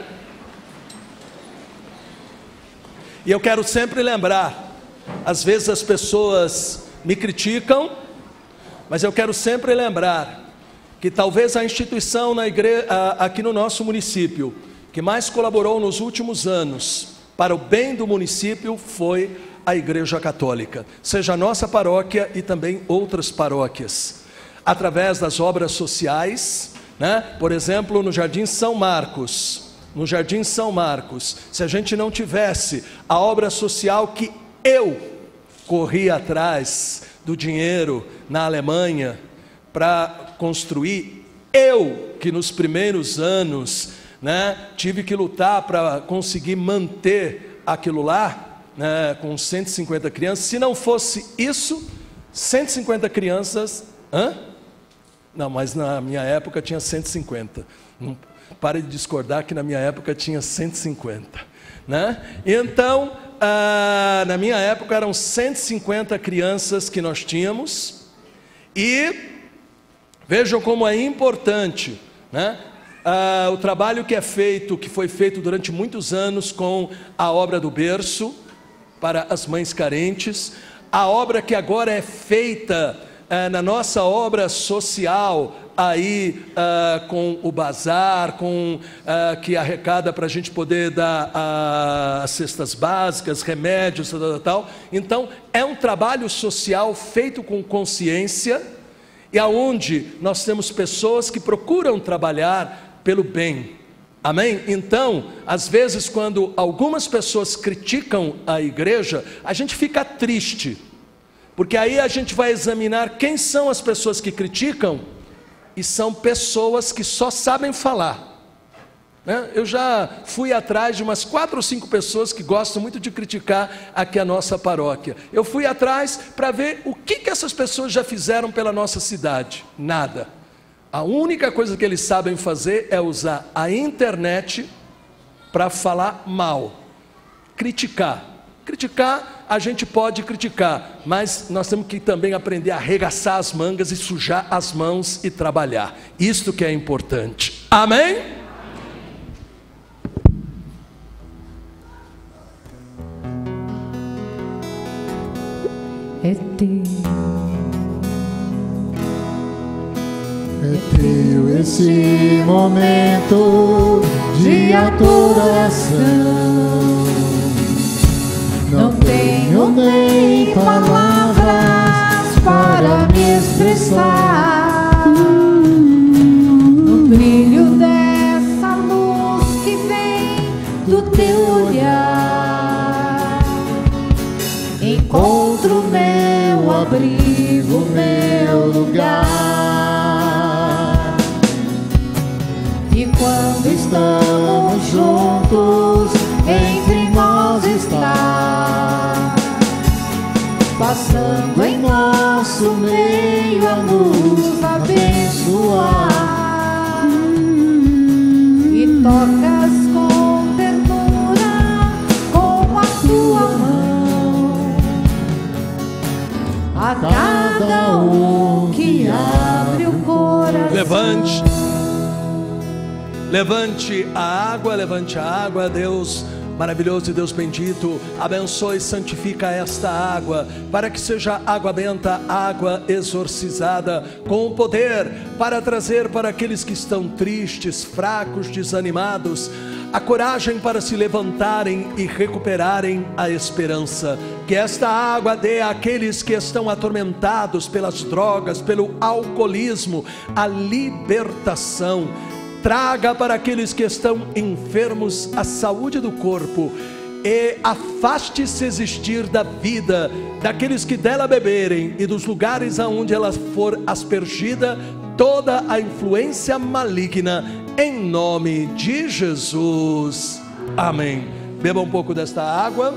E eu quero sempre lembrar, às vezes as pessoas me criticam, mas eu quero sempre lembrar que talvez a instituição na igreja, aqui no nosso município, que mais colaborou nos últimos anos para o bem do município foi a Igreja Católica, seja a nossa paróquia e também outras paróquias, através das obras sociais, né? Por exemplo, no Jardim São Marcos, no Jardim São Marcos, se a gente não tivesse a obra social que eu corri atrás do dinheiro na Alemanha para construir, eu que nos primeiros anos, né, tive que lutar para conseguir manter aquilo lá, né, com cento e cinquenta crianças. Se não fosse isso, cento e cinquenta crianças, hã? Não, mas na minha época tinha cento e cinquenta. Não pare de discordar que na minha época tinha cento e cinquenta, né? Então, ah, na minha época eram cento e cinquenta crianças que nós tínhamos. E vejam como é importante, né? Ah, o trabalho que é feito, que foi feito durante muitos anos com a obra do berço para as mães carentes, a obra que agora é feita É, na nossa obra social, aí uh, com o bazar, com, uh, que arrecada para a gente poder dar uh, as cestas básicas, remédios, tal, tal, tal. Então, é um trabalho social feito com consciência, e aonde nós temos pessoas que procuram trabalhar pelo bem. Amém? Então, às vezes, quando algumas pessoas criticam a igreja, a gente fica triste, porque aí a gente vai examinar quem são as pessoas que criticam, e são pessoas que só sabem falar, né? Eu já fui atrás de umas quatro ou cinco pessoas que gostam muito de criticar aqui a nossa paróquia. Eu fui atrás para ver o que, que essas pessoas já fizeram pela nossa cidade. Nada. A única coisa que eles sabem fazer é usar a internet para falar mal, criticar. Criticar, a gente pode criticar, mas nós temos que também aprender a arregaçar as mangas e sujar as mãos e trabalhar. Isto que é importante. Amém? É teu, é teu esse momento de adoração. não tenho nem palavras para me expressar. No brilho dessa luz que vem do teu olhar, encontro meu abrigo, meu lugar. E quando estamos juntos, entre nós está, passando em nosso meio a nos abençoar. E tocas com ternura com a tua mão a cada um que abre o coração. Levante, levante a água, levante a água, Deus Maravilhoso Deus bendito, abençoe e santifica esta água, para que seja água benta, água exorcizada, com o poder para trazer para aqueles que estão tristes, fracos, desanimados, a coragem para se levantarem e recuperarem a esperança. Que esta água dê àqueles que estão atormentados pelas drogas, pelo alcoolismo, a libertação. Traga para aqueles que estão enfermos a saúde do corpo, e afaste-se existir da vida daqueles que dela beberem, e dos lugares aonde ela for aspergida toda a influência maligna, em nome de Jesus, amém. Beba um pouco desta água.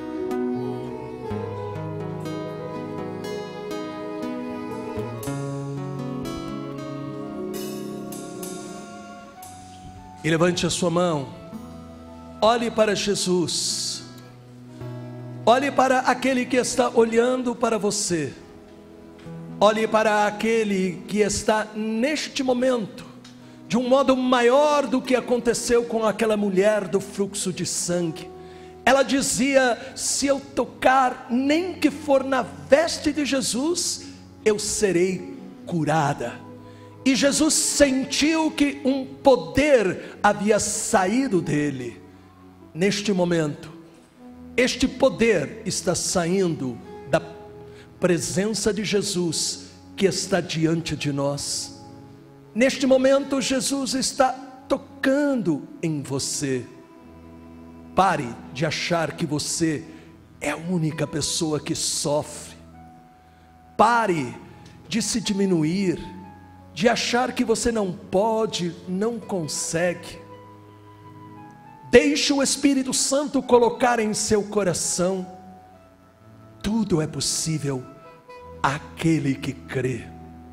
E levante a sua mão, olhe para Jesus, olhe para aquele que está olhando para você, olhe para aquele que está neste momento, de um modo maior do que aconteceu com aquela mulher do fluxo de sangue. Ela dizia: se eu tocar, nem que for na veste de Jesus, eu serei curada. E Jesus sentiu que um poder havia saído dele. Neste momento, este poder está saindo da presença de Jesus que está diante de nós. Neste momento, Jesus está tocando em você. Pare de achar que você é a única pessoa que sofre. Pare de se diminuir, de achar que você não pode, não consegue. Deixe o Espírito Santo colocar em seu coração: tudo é possível àquele que crê.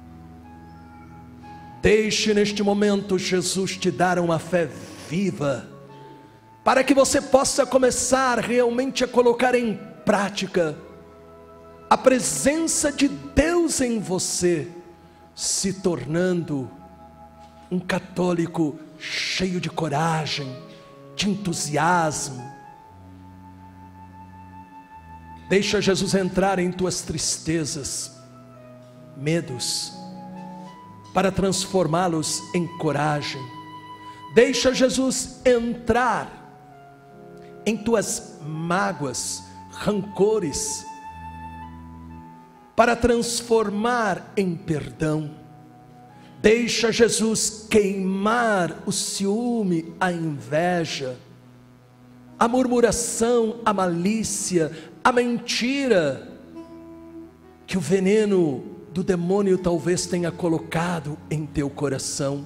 Deixe neste momento Jesus te dar uma fé viva, para que você possa começar realmente a colocar em prática a presença de Deus em você, se tornando um católico cheio de coragem, de entusiasmo. Deixa Jesus entrar em tuas tristezas, medos, para transformá-los em coragem. Deixa Jesus entrar em tuas mágoas, rancores, para transformar em perdão. Deixa Jesus queimar o ciúme, a inveja, a murmuração, a malícia, a mentira, que o veneno do demônio talvez tenha colocado em teu coração.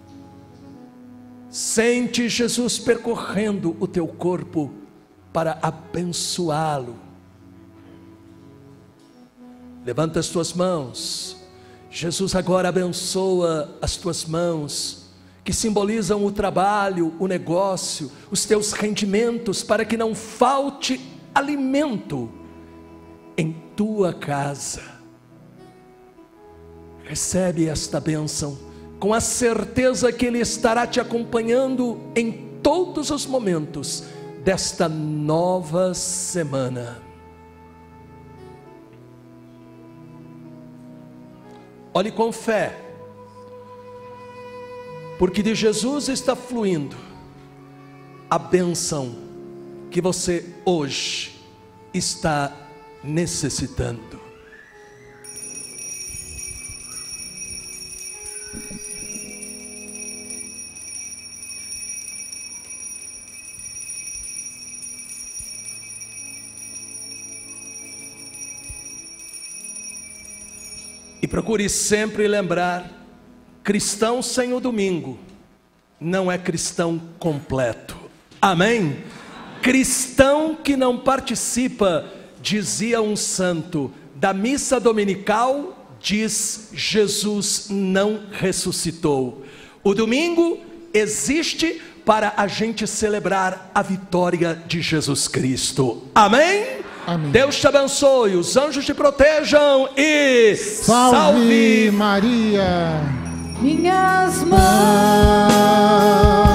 Sente Jesus percorrendo o teu corpo para abençoá-lo. Levanta as tuas mãos. Jesus agora abençoa as tuas mãos, que simbolizam o trabalho, o negócio, os teus rendimentos, para que não falte alimento em tua casa. Recebe esta bênção, com a certeza que Ele estará te acompanhando em todos os momentos desta nova semana. Olhe com fé, porque de Jesus está fluindo a bênção que você hoje está necessitando. E procure sempre lembrar: cristão sem o domingo não é cristão completo. Amém? Cristão que não participa, dizia um santo, da missa dominical, diz: Jesus não ressuscitou. O domingo existe para a gente celebrar a vitória de Jesus Cristo. Amém? Amém. Deus te abençoe, os anjos te protejam e salve, salve Maria. Minhas mãos